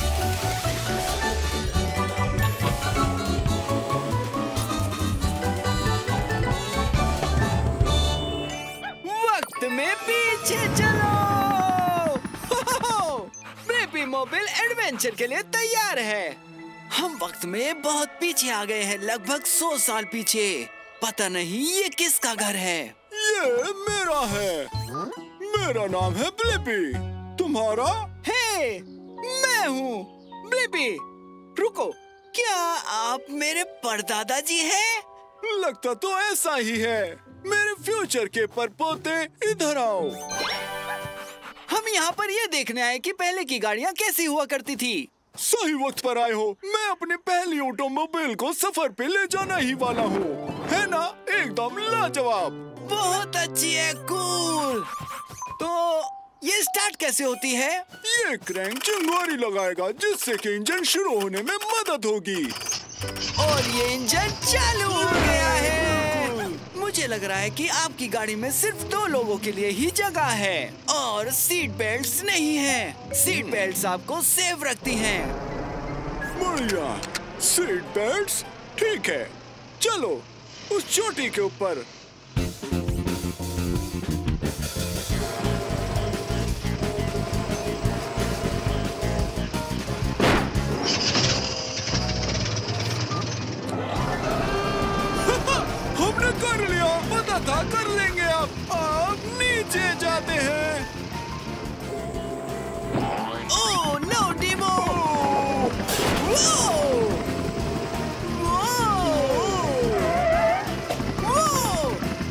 वक्त में पीछे चलो। ब्लिपी मोबाइल एडवेंचर के लिए तैयार है। हम वक्त में बहुत पीछे आ गए हैं, लगभग सौ साल पीछे। पता नहीं ये किसका घर है। ये मेरा है। मेरा नाम है ब्लिपी। तुम्हारा? हे, मैं हूँ ब्लिपी। रुको, क्या आप मेरे परदादा जी हैं? लगता तो ऐसा ही है। मेरे फ्यूचर के परपोते, इधर आओ। हम यहाँ पर ये देखने आए कि पहले की गाड़ियाँ कैसी हुआ करती थी। सही वक्त पर आए हो। मैं अपनी पहली ऑटोमोबाइल को सफर पे ले जाना ही वाला हूँ। है ना, एकदम लाजवाब। बहुत अच्छी है, कूल। तो ये स्टार्ट कैसे होती है? ये क्रैंक चिंगारी लगाएगा, जिससे कि इंजन शुरू होने में मदद होगी। और ये इंजन चालू हो गया है। मुझे लग रहा है कि आपकी गाड़ी में सिर्फ दो लोगों के लिए ही जगह है और सीट बेल्ट्स नहीं है। सीट बेल्ट्स आपको सेफ रखती हैं। बढ़िया, सीट बेल्ट्स ठीक है। चलो उस चोटी के ऊपर। हमने कर लिया, पता था कर लेंगे। अब अब नीचे जाते हैं। Oh no Dibo! Whoa! Whoa!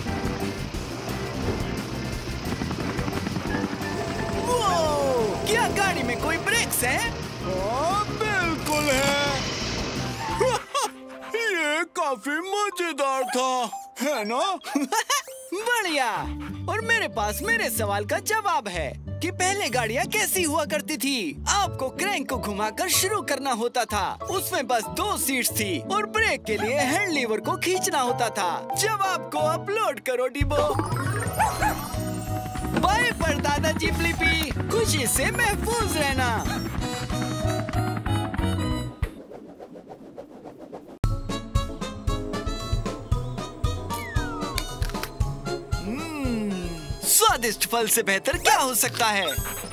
वो! क्या गाड़ी में कोई ब्रेक्स है? हाँ, बिल्कुल है। ये काफी मजेदार था, है ना? बढ़िया। और मेरे पास मेरे सवाल का जवाब है कि पहले गाड़ियाँ कैसी हुआ करती थी। आपको क्रैंक को घुमाकर शुरू करना होता था। उसमें बस दो सीट्स थी और ब्रेक के लिए हैंड लीवर को खींचना होता था। जवाब को अपलोड करो डिबो। बाय परदादा जी ब्लिपी, खुशी से महफूज रहना। स्वादिष्ट फल से बेहतर क्या हो सकता है?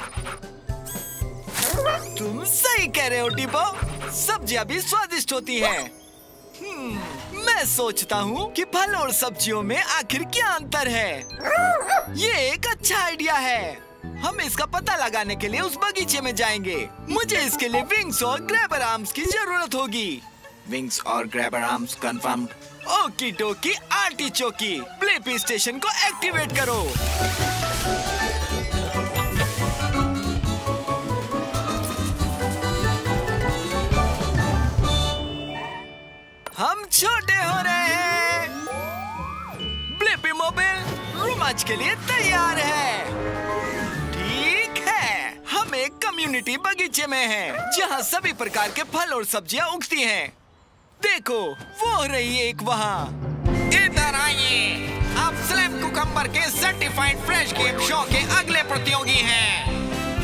तुम सही कह रहे हो डिबो, सब्जियां भी स्वादिष्ट होती हैं। हम्म, मैं सोचता हूँ कि फल और सब्जियों में आखिर क्या अंतर है। ये एक अच्छा आइडिया है। हम इसका पता लगाने के लिए उस बगीचे में जाएंगे। मुझे इसके लिए विंग्स और ग्रैबर आर्म्स की जरूरत होगी। विंग्स और grabber arms confirmed. Okey dokey artichokey, Blippi station को एक्टिवेट करो। हम छोटे हो रहे हैं। ब्लिपी मोबाइल रोमांच के लिए तैयार है। ठीक है, हम एक कम्युनिटी बगीचे में हैं, जहां सभी प्रकार के फल और सब्जियां उगती हैं। देखो, वो हो रही है एक वहाँ। इधर आइए, आप स्लैम कुकम्बर के सर्टिफाइड फ्रेश गेम शो के अगले प्रतियोगी हैं।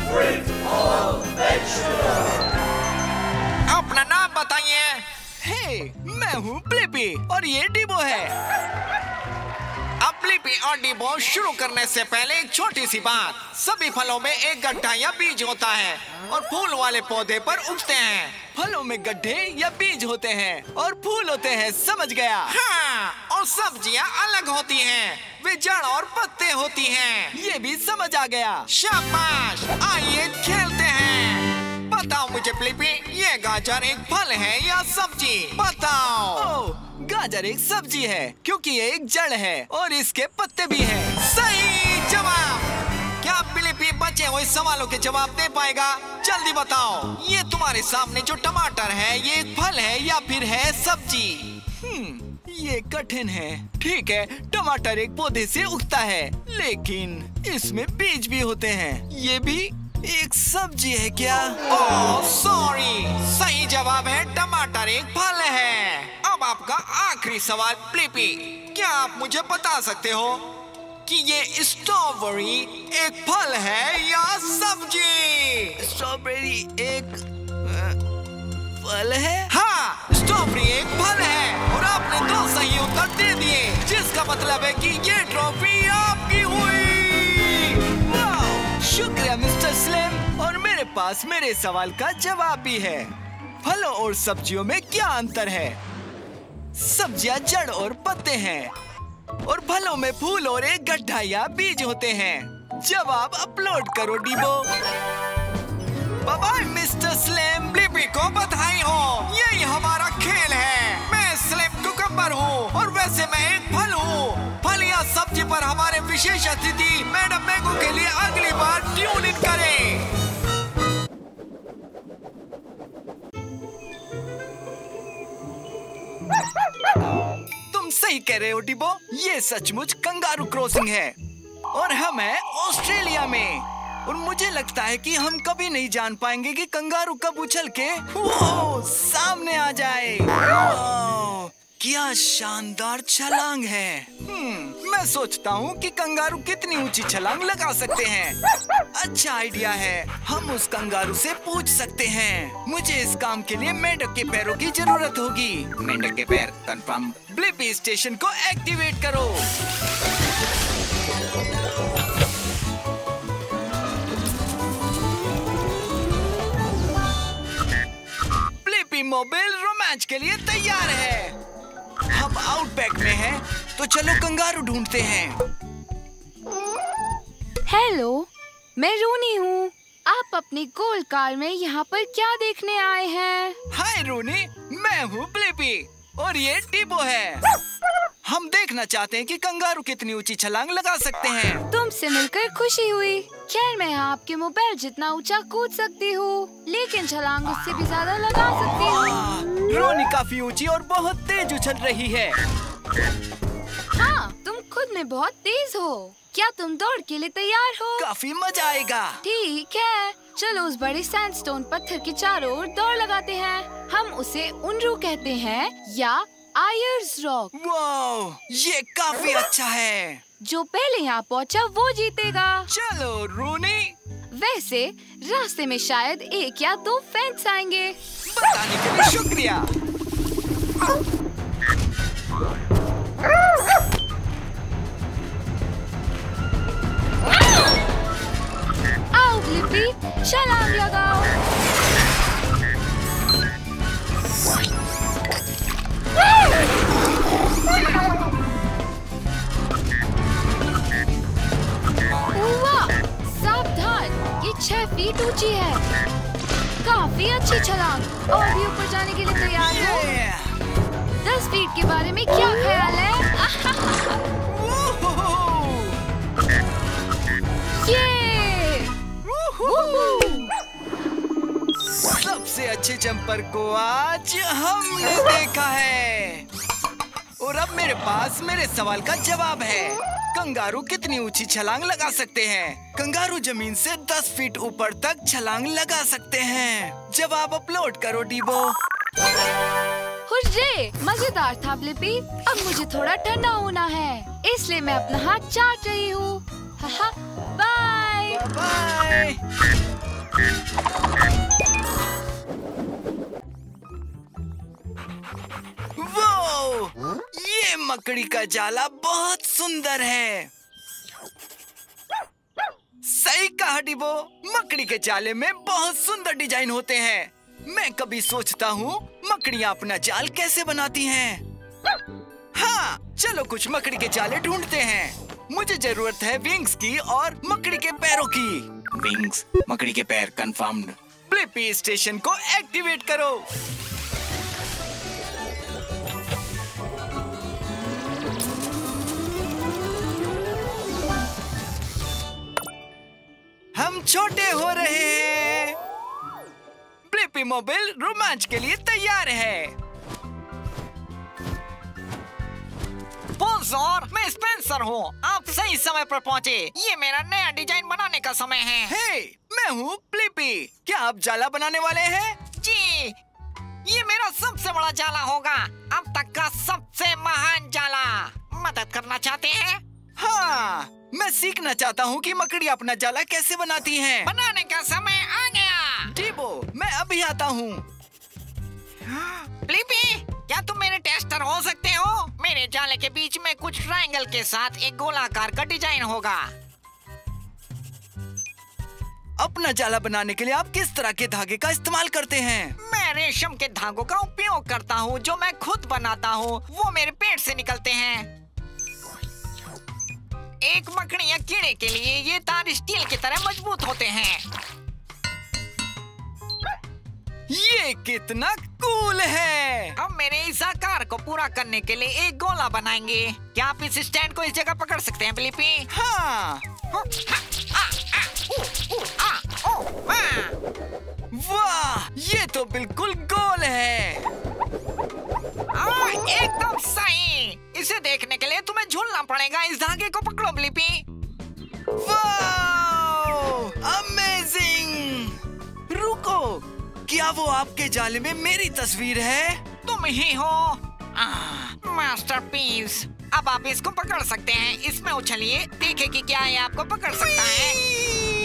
अपना नाम बताइए। हे, मैं हूँ ब्लिपी और ये डिबो है। अब ब्लिपी और डिबो शुरू करने से पहले एक छोटी सी बात। सभी फलों में एक गड्ढा या बीज होता है और फूल वाले पौधे पर उगते हैं। फलों में गड्ढे या बीज होते हैं और फूल होते हैं, समझ गया। हाँ, और सब्जियां अलग होती हैं, वे जड़ और पत्ते होती हैं। ये भी समझ आ गया। शाबाश, आइए खेलते हैं। बताओ मुझे ब्लिपी, ये गाजर एक फल है या सब्जी? बताओ। ओह, गाजर एक सब्जी है क्योंकि ये एक जड़ है और इसके पत्ते भी हैं। सही जवाब। क्या ब्लिपी बचे हुए सवालों के जवाब दे पाएगा? जल्दी बताओ। ये तुम्हारे सामने जो टमाटर है, ये एक फल है या फिर है सब्जी? हम्म, ये कठिन है। ठीक है, टमाटर एक पौधे से उगता है, लेकिन इसमें बीज भी होते हैं। ये भी एक सब्जी है क्या? ओह सॉरी, सही जवाब है टमाटर एक फल है। अब आपका आखिरी सवाल ब्लिपी, क्या आप मुझे बता सकते हो कि ये स्ट्रॉबेरी एक फल है या सब्जी? स्ट्रॉबेरी एक अ, फल है? हाँ, स्ट्रॉबेरी एक फल है और आपने दो सही उत्तर दे दिए, जिसका मतलब है कि ये ट्रॉफी आपकी हुई। शुक्रिया मिस्टर स्लिम, और मेरे पास मेरे सवाल का जवाब भी है। फलों और सब्जियों में क्या अंतर है? सब्जियां जड़ और पत्ते हैं और फलों में फूल और एक गड्ढा या बीज होते हैं। जवाब अपलोड करो Dibo. Bye bye Mister Slim. Blippi को बधाई हो, यही हमारा खेल है। मैं स्लिम कुकम्बर हूँ और वैसे मैं एक फल हूँ। फल या सब्जी पर हमारे विशेष अतिथि मैडम मैंगो के लिए अगली बार ट्यून इन करें। तुम सही कह रहे हो डिबो, ये सचमुच कंगारू क्रॉसिंग है और हम हैं ऑस्ट्रेलिया में। और मुझे लगता है कि हम कभी नहीं जान पाएंगे कि कंगारू कब उछल के वो सामने आ जाए। वाह, क्या शानदार छलांग है। हम्म, मैं सोचता हूँ कि कंगारू कितनी ऊंची छलांग लगा सकते हैं। अच्छा आइडिया है, हम उस कंगारू से पूछ सकते हैं। मुझे इस काम के लिए मेंढक के पैरों की जरूरत होगी। मेंढक के पैर कंफर्म। ब्लिपी स्टेशन को एक्टिवेट करो। ब्लिपी मोबाइल रोमांच के लिए तैयार है। हम आउटबैक में हैं, तो चलो कंगारू ढूंढते हैं। हेलो, मैं रूनी हूँ। आप अपनी गोल्ड कार में यहाँ पर क्या देखने आए हैं? हाय रूनी, मैं हूँ ब्लिपी और ये डिबो है। हम देखना चाहते हैं कि कंगारू कितनी ऊंची छलांग लगा सकते हैं। तुमसे मिलकर खुशी हुई। खैर, मैं आपके मोबाइल जितना ऊंचा कूद सकती हूँ, लेकिन छलांग उससे भी ज्यादा लगा सकती हूँ। रोनी काफी ऊंची और बहुत तेज उछल रही है। हाँ, तुम खुद में बहुत तेज हो। क्या तुम दौड़ के लिए तैयार हो? काफी मजा आएगा। ठीक है, चलो उस बड़े सैंडस्टोन पत्थर के चारों ओर दौड़ लगाते हैं। हम उसे उनरू कहते हैं या आयर्स रॉक। वाह, ये काफी अच्छा है। जो पहले यहाँ पहुँचा वो जीतेगा। चलो रूनी। वैसे रास्ते में शायद एक या दो फैंस आएंगे। बताने के लिए शुक्रिया। छलांग लगाओ। वाह! सावधान, ये छह फीट ऊंची है। काफी अच्छी छलांग। और भी ऊपर जाने के लिए तैयार हो? दस फीट के बारे में क्या ख्याल है? ये! सबसे अच्छे जंपर को आज हमने देखा है। और अब मेरे पास मेरे सवाल का जवाब है। कंगारू कितनी ऊंची छलांग लगा सकते हैं? कंगारू जमीन से दस फीट ऊपर तक छलांग लगा सकते हैं। जवाब अपलोड करो डीबो। हुर्रे! मजेदार था ब्लिपी। अब मुझे थोड़ा ठंडा होना है, इसलिए मैं अपना हाथ चाट रही हूँ। Bye bye. वो! ये मकड़ी का जाला बहुत सुंदर है। सही कहा डीबो, मकड़ी के जाले में बहुत सुंदर डिजाइन होते हैं। मैं कभी सोचता हूँ मकड़ियाँ अपना जाल कैसे बनाती हैं। हाँ, चलो कुछ मकड़ी के जाले ढूंढते हैं। मुझे जरूरत है विंग्स की और मकड़ी के पैरों की। विंग्स, मकड़ी के पैर, कंफर्म्ड। ब्लिपी स्टेशन को एक्टिवेट करो। हम छोटे हो रहे हैं। ब्लिपी मोबाइल रोमांच के लिए तैयार है। बोनज़ोर, मैं स्पेंसर हूँ। आप सही समय पर पहुँचे। ये मेरा नया डिजाइन बनाने का समय है। हे, मैं हूँ ब्लिपी। क्या आप जाला बनाने वाले हैं? जी, ये मेरा सबसे बड़ा जाला होगा, अब तक का सबसे महान जाला। मदद करना चाहते हैं? हाँ, मैं सीखना चाहता हूँ कि मकड़ियाँ अपना जाला कैसे बनाती हैं। बनाने का समय आ गया। डीबो, मैं अभी आता हूँ। ब्लिपी, क्या तुम मेरे टेस्टर हो सकते हो? मेरे जाले के बीच में कुछ ट्रायंगल के साथ एक गोलाकार का डिजाइन होगा। अपना जाला बनाने के लिए आप किस तरह के धागे का इस्तेमाल करते हैं? मैं रेशम के धागों का उपयोग करता हूँ जो मैं खुद बनाता हूँ। वो मेरे पेट से निकलते हैं। एक मकड़ी या कीड़े के लिए ये तार स्टील की तरह मजबूत होते हैं। ये कितना कूल है। अब मेरे इस आकार को पूरा करने के लिए एक गोला बनाएंगे। क्या आप इस स्टैंड को इस जगह पकड़ सकते हैं ब्लिपी? हाँ। वाह, ये तो बिल्कुल गोल है। आ, एकदम सही। इसे देखने के लिए तुम्हें झूलना पड़ेगा। इस धागे को पकड़ो ब्लिपी। वाह, अमेजिंग। रुको, क्या वो आपके जाले में मेरी तस्वीर है? तुम ही हो। मास्टरपीस। अब आप इसको पकड़ सकते हैं। इसमें उछलिए, देखिए कि क्या ये आपको पकड़ सकता है।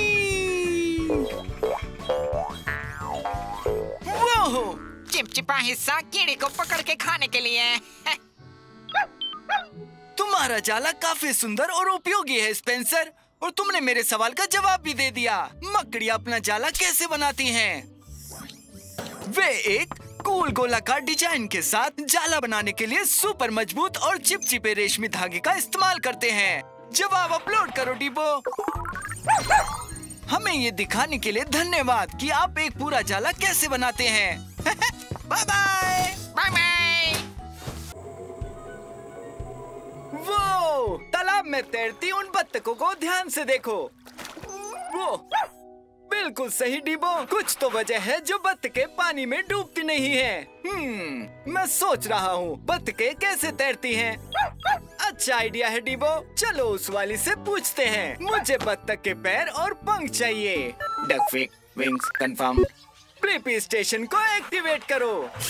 वो चिपचिपा हिस्सा कीड़े को पकड़ के खाने के लिए है। तुम्हारा जाला काफी सुंदर और उपयोगी है स्पेंसर, और तुमने मेरे सवाल का जवाब भी दे दिया। मकड़ियाँ अपना जाला कैसे बनाती हैं? वे एक कूल गोलाकार डिजाइन के साथ जाला बनाने के लिए सुपर मजबूत और चिपचिपे रेशमी धागे का इस्तेमाल करते हैं। जवाब अपलोड करो डीबो। हमें ये दिखाने के लिए धन्यवाद कि आप एक पूरा जाला कैसे बनाते हैं। Bye bye. Bye bye. वो तालाब में तैरती उन बत्तखों को ध्यान से देखो। वो बिल्कुल सही डीबो। कुछ तो वजह है जो बत्तखें पानी में डूबती नहीं हैं। हम्म, मैं सोच रहा हूँ बत्तखें कैसे तैरती हैं। अच्छा आइडिया है डीबो। चलो उस वाली से पूछते हैं। मुझे बत्तख के पैर और पंख चाहिए। Duck feet, wings, confirm. Blippi station को एक्टिवेट करो।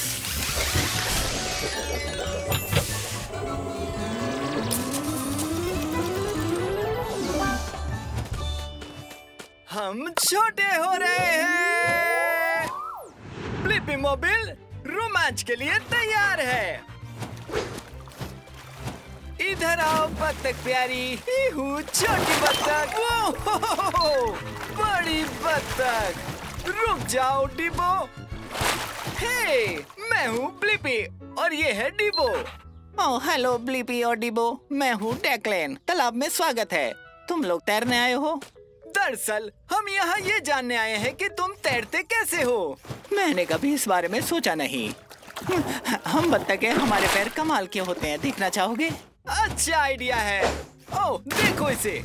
हम छोटे हो रहे हैं। ब्लिपी मोबाइल रोमांच के लिए तैयार है। इधर आओ बत्तख प्यारी। इहू छोटी बत्तख। ओह, बड़ी बत्तख। रुक जाओ डिबो। हे, मैं हूँ ब्लिपी और ये है डिबो। ओह हेलो ब्लिपी और डिबो, मैं हूँ डेक्लेन। तालाब में स्वागत है। तुम लोग तैरने आए हो? दरअसल हम यहाँ ये जानने आए हैं कि तुम तैरते कैसे हो। मैंने कभी इस बारे में सोचा नहीं। हम बत्तख हैं, हमारे पैर कमाल के होते हैं, देखना चाहोगे? अच्छा आइडिया है। ओह देखो इसे।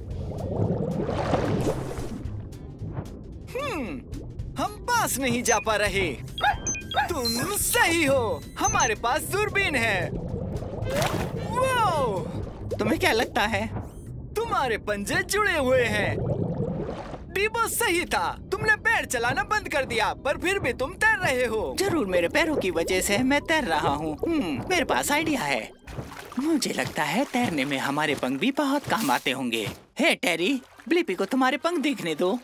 हम्म, हम पास नहीं जा पा रहे। तुम सही हो, हमारे पास दूरबीन है। वो तुम्हें क्या लगता है? तुम्हारे पंजे जुड़े हुए हैं। डिबो सही था, तुमने पैर चलाना बंद कर दिया, पर फिर भी तुम तैर रहे हो। जरूर मेरे पैरों की वजह से मैं तैर रहा हूँ। हम्म, मेरे पास आइडिया है। मुझे लगता है तैरने में हमारे पंख भी बहुत काम आते होंगे। हे टेरी, ब्लिपी को तुम्हारे पंख देखने दो।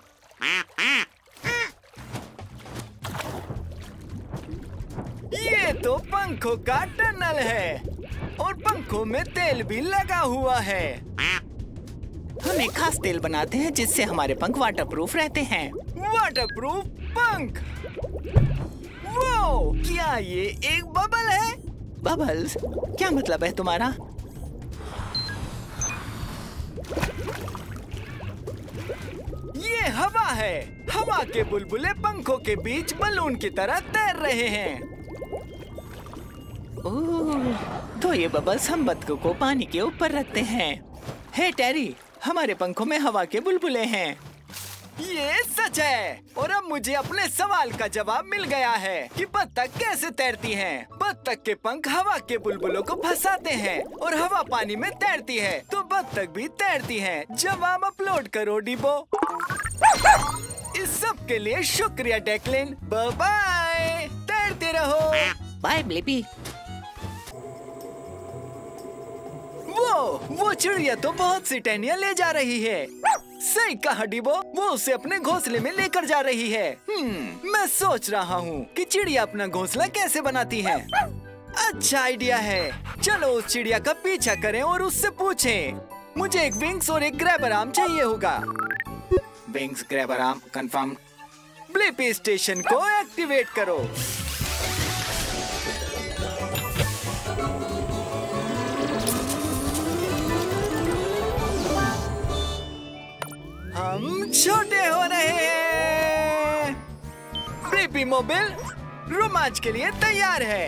ये तो पंखों का टनल है और पंखों में तेल भी लगा हुआ है। हम एक खास तेल बनाते हैं जिससे हमारे पंख वाटरप्रूफ रहते हैं। वाटरप्रूफ पंख। वो क्या ये एक बबल है? बबल्स? क्या मतलब है तुम्हारा? ये हवा है। हवा के बुलबुले पंखों के बीच बलून की तरह तैर रहे हैं। ओह, तो ये बबल्स हम बत्तखों को पानी के ऊपर रखते हैं। हे टेरी, हमारे पंखों में हवा के बुलबुले हैं। ये सच है और अब मुझे अपने सवाल का जवाब मिल गया है कि बत्तख कैसे तैरती हैं। बत्तख के पंख हवा के बुलबुलों को फंसाते हैं और हवा पानी में तैरती है, तो बत्तख भी तैरती हैं। जवाब अपलोड करो डिबो। इस सब के लिए शुक्रिया डेक्लिन। बाय बाय, तैरते रहो। Bye Blippi. वो वो चिड़िया तो बहुत सी टहनियाँ ले जा रही है। सही कहा डिबो, वो उसे अपने घोंसले में लेकर जा रही है। हम्म, मैं सोच रहा हूँ कि चिड़िया अपना घोंसला कैसे बनाती है। अच्छा आइडिया है। चलो उस चिड़िया का पीछा करें और उससे पूछें। मुझे एक विंग्स और एक ग्रैबर आर्म चाहिए होगा। Wings grabber arm confirm. Blippi station को एक्टिवेट करो। हम छोटे हो रहे हैं। ब्लिपी मोबाइल रोमांच के लिए तैयार है।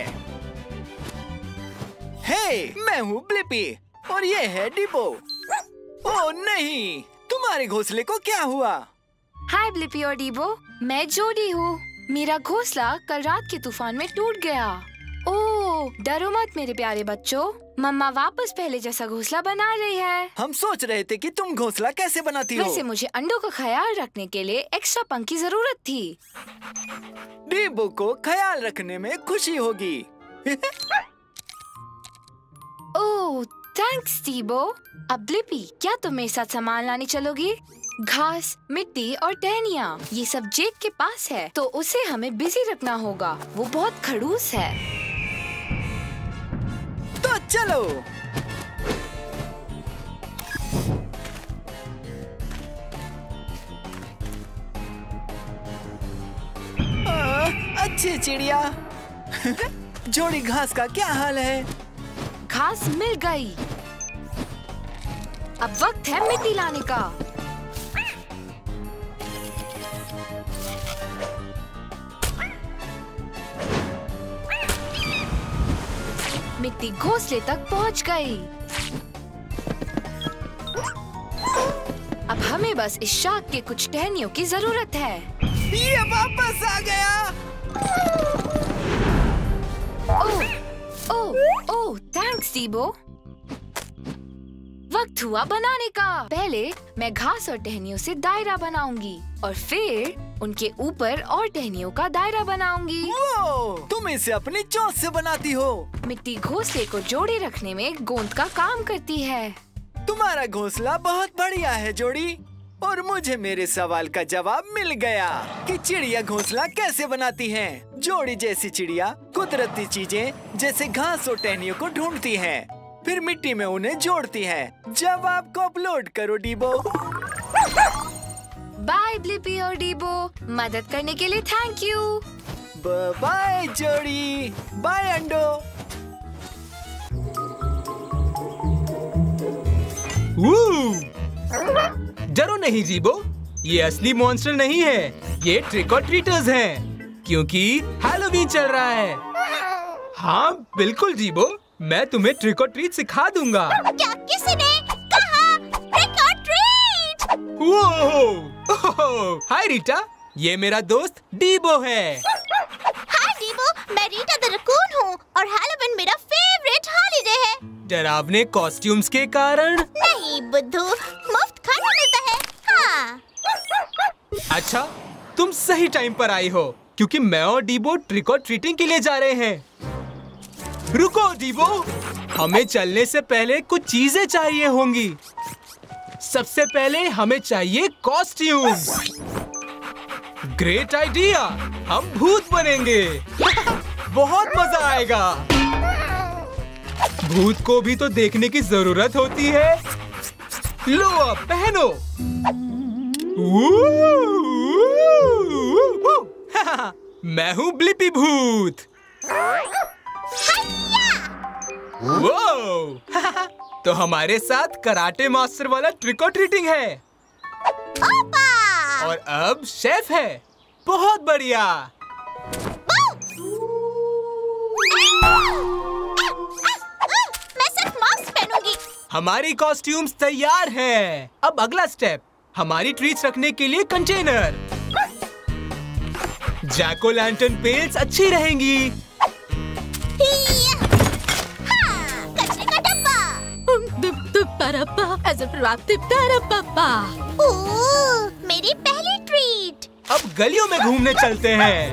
हे, मैं हूँ ब्लिपी और ये है डिबो। ओह नहीं, तुम्हारे घोंसले को क्या हुआ? हाय ब्लिपी और डिबो, मैं जोडी हूँ। मेरा घोंसला कल रात के तूफान में टूट गया। ओह डरो मत मेरे प्यारे बच्चों, मम्मा वापस पहले जैसा घोंसला बना रही है। हम सोच रहे थे कि तुम घोंसला कैसे बनाती हो। वैसे मुझे अंडों का ख्याल रखने के लिए एक्स्ट्रा पंख की जरूरत थी। डिबो को ख्याल रखने में खुशी होगी। Oh thanks Dibo. अब ब्लिपी, क्या तुम मेरे साथ सामान लाने चलोगी? घास, मिट्टी और टहनियाँ, ये सब जेक के पास है, तो उसे हमें बिजी रखना होगा। वो बहुत खड़ूस है। तो चलो। आ, अच्छी चिड़िया। जोड़ी घास का क्या हाल है? घास मिल गई। अब वक्त है मिट्टी लाने का। मिट्टी घोंसले तक पहुंच गई। अब हमें बस इस शाख के कुछ टहनियों की जरूरत है। ये वापस आ गया। Oh, oh, oh, thanks Dibo. वक्त हुआ बनाने का। पहले मैं घास और टहनियों से दायरा बनाऊंगी और फिर उनके ऊपर और टहनियों का दायरा बनाऊंगी। वो, तुम इसे अपनी चोंच से बनाती हो। मिट्टी घोंसले को जोड़े रखने में गोंद का काम करती है। तुम्हारा घोंसला बहुत बढ़िया है जोड़ी। और मुझे मेरे सवाल का जवाब मिल गया कि चिड़िया घोंसला कैसे बनाती हैं। जोड़ी जैसी चिड़िया कुदरती चीजें जैसे घास और टहनियों को ढूंढती हैं। फिर मिट्टी में उन्हें जोड़ती है। जवाब को अपलोड करो डीबो। बाय ब्लिपी और डीबो, मदद करने के लिए thank you. Bye Jody, bye अंडो। डरो नहीं जीबो, ये असली मॉन्स्टर नहीं है, ये ट्रिक और ट्रीटर्स हैं, क्योंकि हैलोवीन चल रहा है। हाँ बिल्कुल जीबो, मैं तुम्हें ट्रिक और ट्रीट सिखा दूंगा। क्या किसी ने कहा ट्रिक और ट्रीट? ओह, हाय रीटा, ये मेरा दोस्त डीबो है। हाय डीबो, मैं रीटा द रकून हूँ और हैलोवीन मेरा फेवरेट हॉलीडे है। डरावने कॉस्ट्यूम्स के कारण? नहीं बुद्धू, मुफ्त खाना मिलता है। हाँ। अच्छा, तुम सही टाइम पर आई हो, क्योंकि मैं और डीबो ट्रिक और ट्रीटिंग के लिए जा रहे हैं। रुको डीबो, हमें चलने से पहले कुछ चीजें चाहिए होंगी। सबसे पहले हमें चाहिए कॉस्ट्यूम। ग्रेट आइडिया, हम भूत बनेंगे। बहुत मजा आएगा। भूत को भी तो देखने की जरूरत होती है। लो अब पहनो। मैं हूँ ब्लिपी भूत। वो तो हमारे साथ कराटे मास्टर वाला ट्रिक और ट्रीटिंग है। और अब शेफ है। बहुत बढ़िया। मैं सिर्फ मास्क पहनूंगी। हमारी कॉस्ट्यूम्स तैयार हैं। अब अगला स्टेप, हमारी ट्रीट्स रखने के लिए container. Jack o lantern pails अच्छी रहेंगी। कचरे का डब्बा। ओह, मेरी पहली ट्रीट। अब गलियों में घूमने चलते हैं।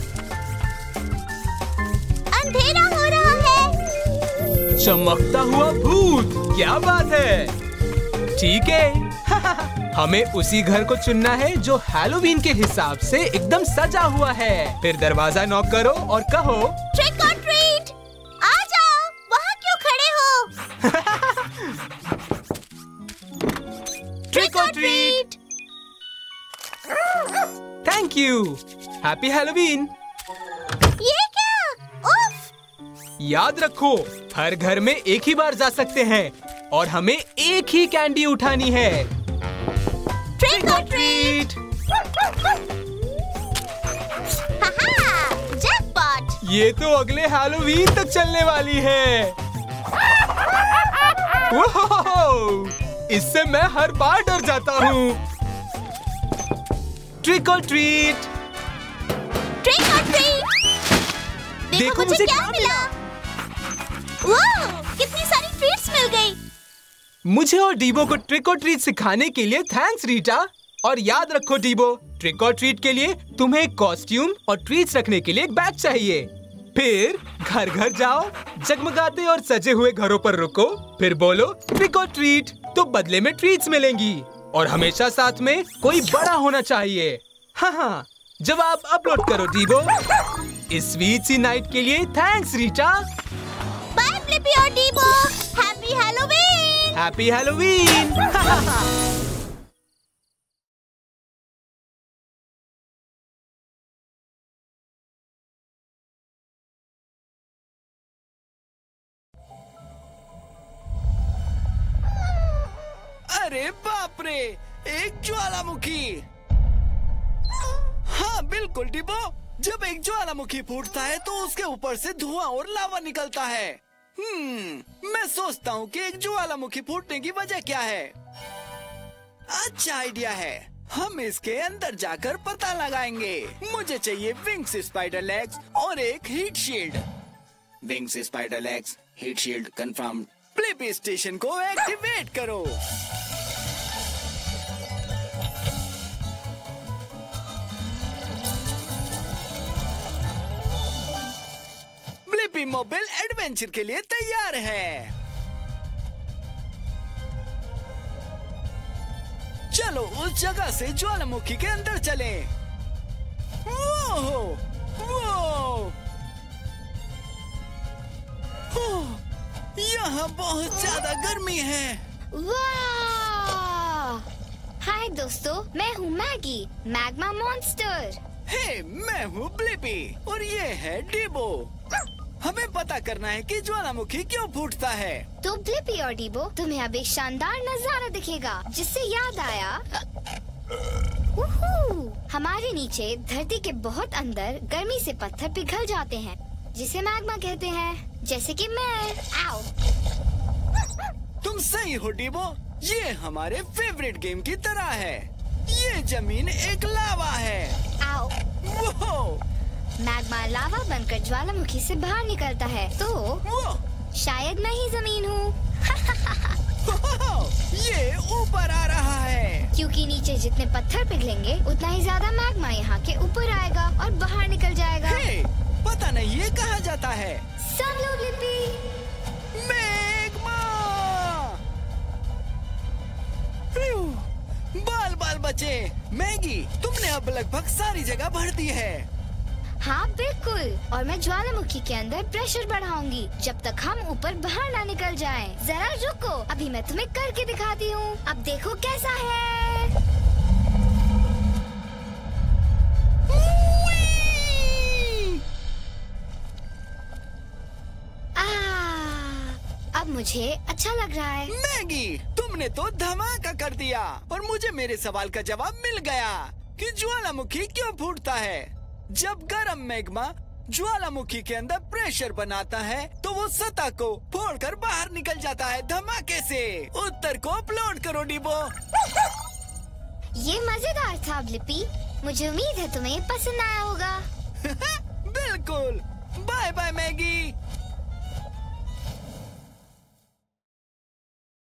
अंधेरा हो रहा है। चमकता हुआ भूत, क्या बात है। ठीक है। हमें उसी घर को चुनना है जो हैलोवीन के हिसाब से एकदम सजा हुआ है। फिर दरवाजा नॉक करो और कहो ट्रिक और ट्रीट। आ जाओ, वहाँ क्यों खड़े हो? ट्रिक और treat. Thank you. Happy Halloween. ये क्या? उफ। याद रखो, हर घर में एक ही बार जा सकते हैं और हमें एक ही कैंडी उठानी है। ट्रिक और ट्रीट। जैकपॉट। ये तो अगले हैलोवीन तक चलने वाली है। ओह, इससे मैं हर बार डर जाता हूँ। ट्रिक और ट्रीट। ट्रिक और ट्रीट। देखो, देखो मुझे क्या मिला। वाह, कितनी सारी ट्रीट्स मिल गई। मुझे और डीबो को ट्रिक और ट्रीट सिखाने के लिए थैंक्स रीटा। और याद रखो डीबो, ट्रिक और ट्रीट के लिए तुम्हें एक कॉस्ट्यूम और ट्रीट्स रखने के लिए एक बैग चाहिए। फिर घर घर जाओ, जगमगाते और सजे हुए घरों पर रुको, फिर बोलो ट्रिक और ट्रीट, तो बदले में ट्रीट्स मिलेंगी। और हमेशा साथ में कोई बड़ा होना चाहिए। हाँ हाँ, जवाब अपलोड करो डीबो। इस स्वीट सी नाइट के लिए थैंक्स रीटा। बाय ब्लिपी और Dibo. Happy Halloween. Happy Halloween. अरे बाप रे, एक ज्वालामुखी। हाँ बिल्कुल डिबो, जब एक ज्वालामुखी फूटता है तो उसके ऊपर से धुआं और लावा निकलता है। हम्म, मैं सोचता हूँ कि एक ज्वालामुखी फूटने की वजह क्या है। अच्छा आइडिया है, हम इसके अंदर जाकर पता लगाएंगे। मुझे चाहिए विंग्स स्पाइडर लेग्स और एक heat shield. Wings spider legs, heat shield confirmed. Blippi station को एक्टिवेट करो। ब्लिपी मोबाइल एडवेंचर के लिए तैयार है। चलो उस जगह से ज्वालामुखी के अंदर चलें। वो, वो, यहाँ यहाँ बहुत ज्यादा गर्मी है। वाह! हाय दोस्तों, मैं हूँ मैगी, मैग्मा मॉन्स्टर। हे, मैं हूँ ब्लिपी और ये है डीबो। हमें पता करना है कि ज्वालामुखी क्यों फूटता है। तो ब्लिपी और डीबो, तुम्हें अब एक शानदार नजारा दिखेगा, जिससे याद आया उहू, हमारे नीचे धरती के बहुत अंदर गर्मी से पत्थर पिघल जाते हैं, जिसे मैग्मा कहते हैं, जैसे कि मैं। आओ। तुम सही हो डीबो, ये हमारे फेवरेट गेम की तरह है। ये जमीन एक लावा है। आओ। वो मैग्मा लावा बनकर ज्वालामुखी से बाहर निकलता है, तो वो शायद मैं ही जमीन हूँ। ये ऊपर आ रहा है। क्योंकि नीचे जितने पत्थर पिघलेंगे उतना ही ज्यादा मैग्मा यहाँ के ऊपर आएगा और बाहर निकल जाएगा। हे, पता नहीं ये कहा जाता है। सब लोग लिपि। मैग्मा। बाल बाल बचे। मैगी, तुमने अब लगभग सारी जगह भर दी है। हाँ बिल्कुल, और मैं ज्वालामुखी के अंदर प्रेशर बढ़ाऊंगी जब तक हम ऊपर बाहर ना निकल जाएं। जरा रुको, अभी मैं तुम्हें करके दिखाती हूँ। अब देखो कैसा है। आ, अब मुझे अच्छा लग रहा है। मैगी, तुमने तो धमाका कर दिया और मुझे मेरे सवाल का जवाब मिल गया कि ज्वालामुखी क्यों फूटता है। जब गर्म मैग्मा ज्वालामुखी के अंदर प्रेशर बनाता है तो वो सतह को फोड़कर बाहर निकल जाता है धमाके से। उत्तर को अपलोड करो डीबो। ये मजेदार था ब्लिपी, मुझे उम्मीद है तुम्हें पसंद आया होगा। बिल्कुल। Bye bye Maggi.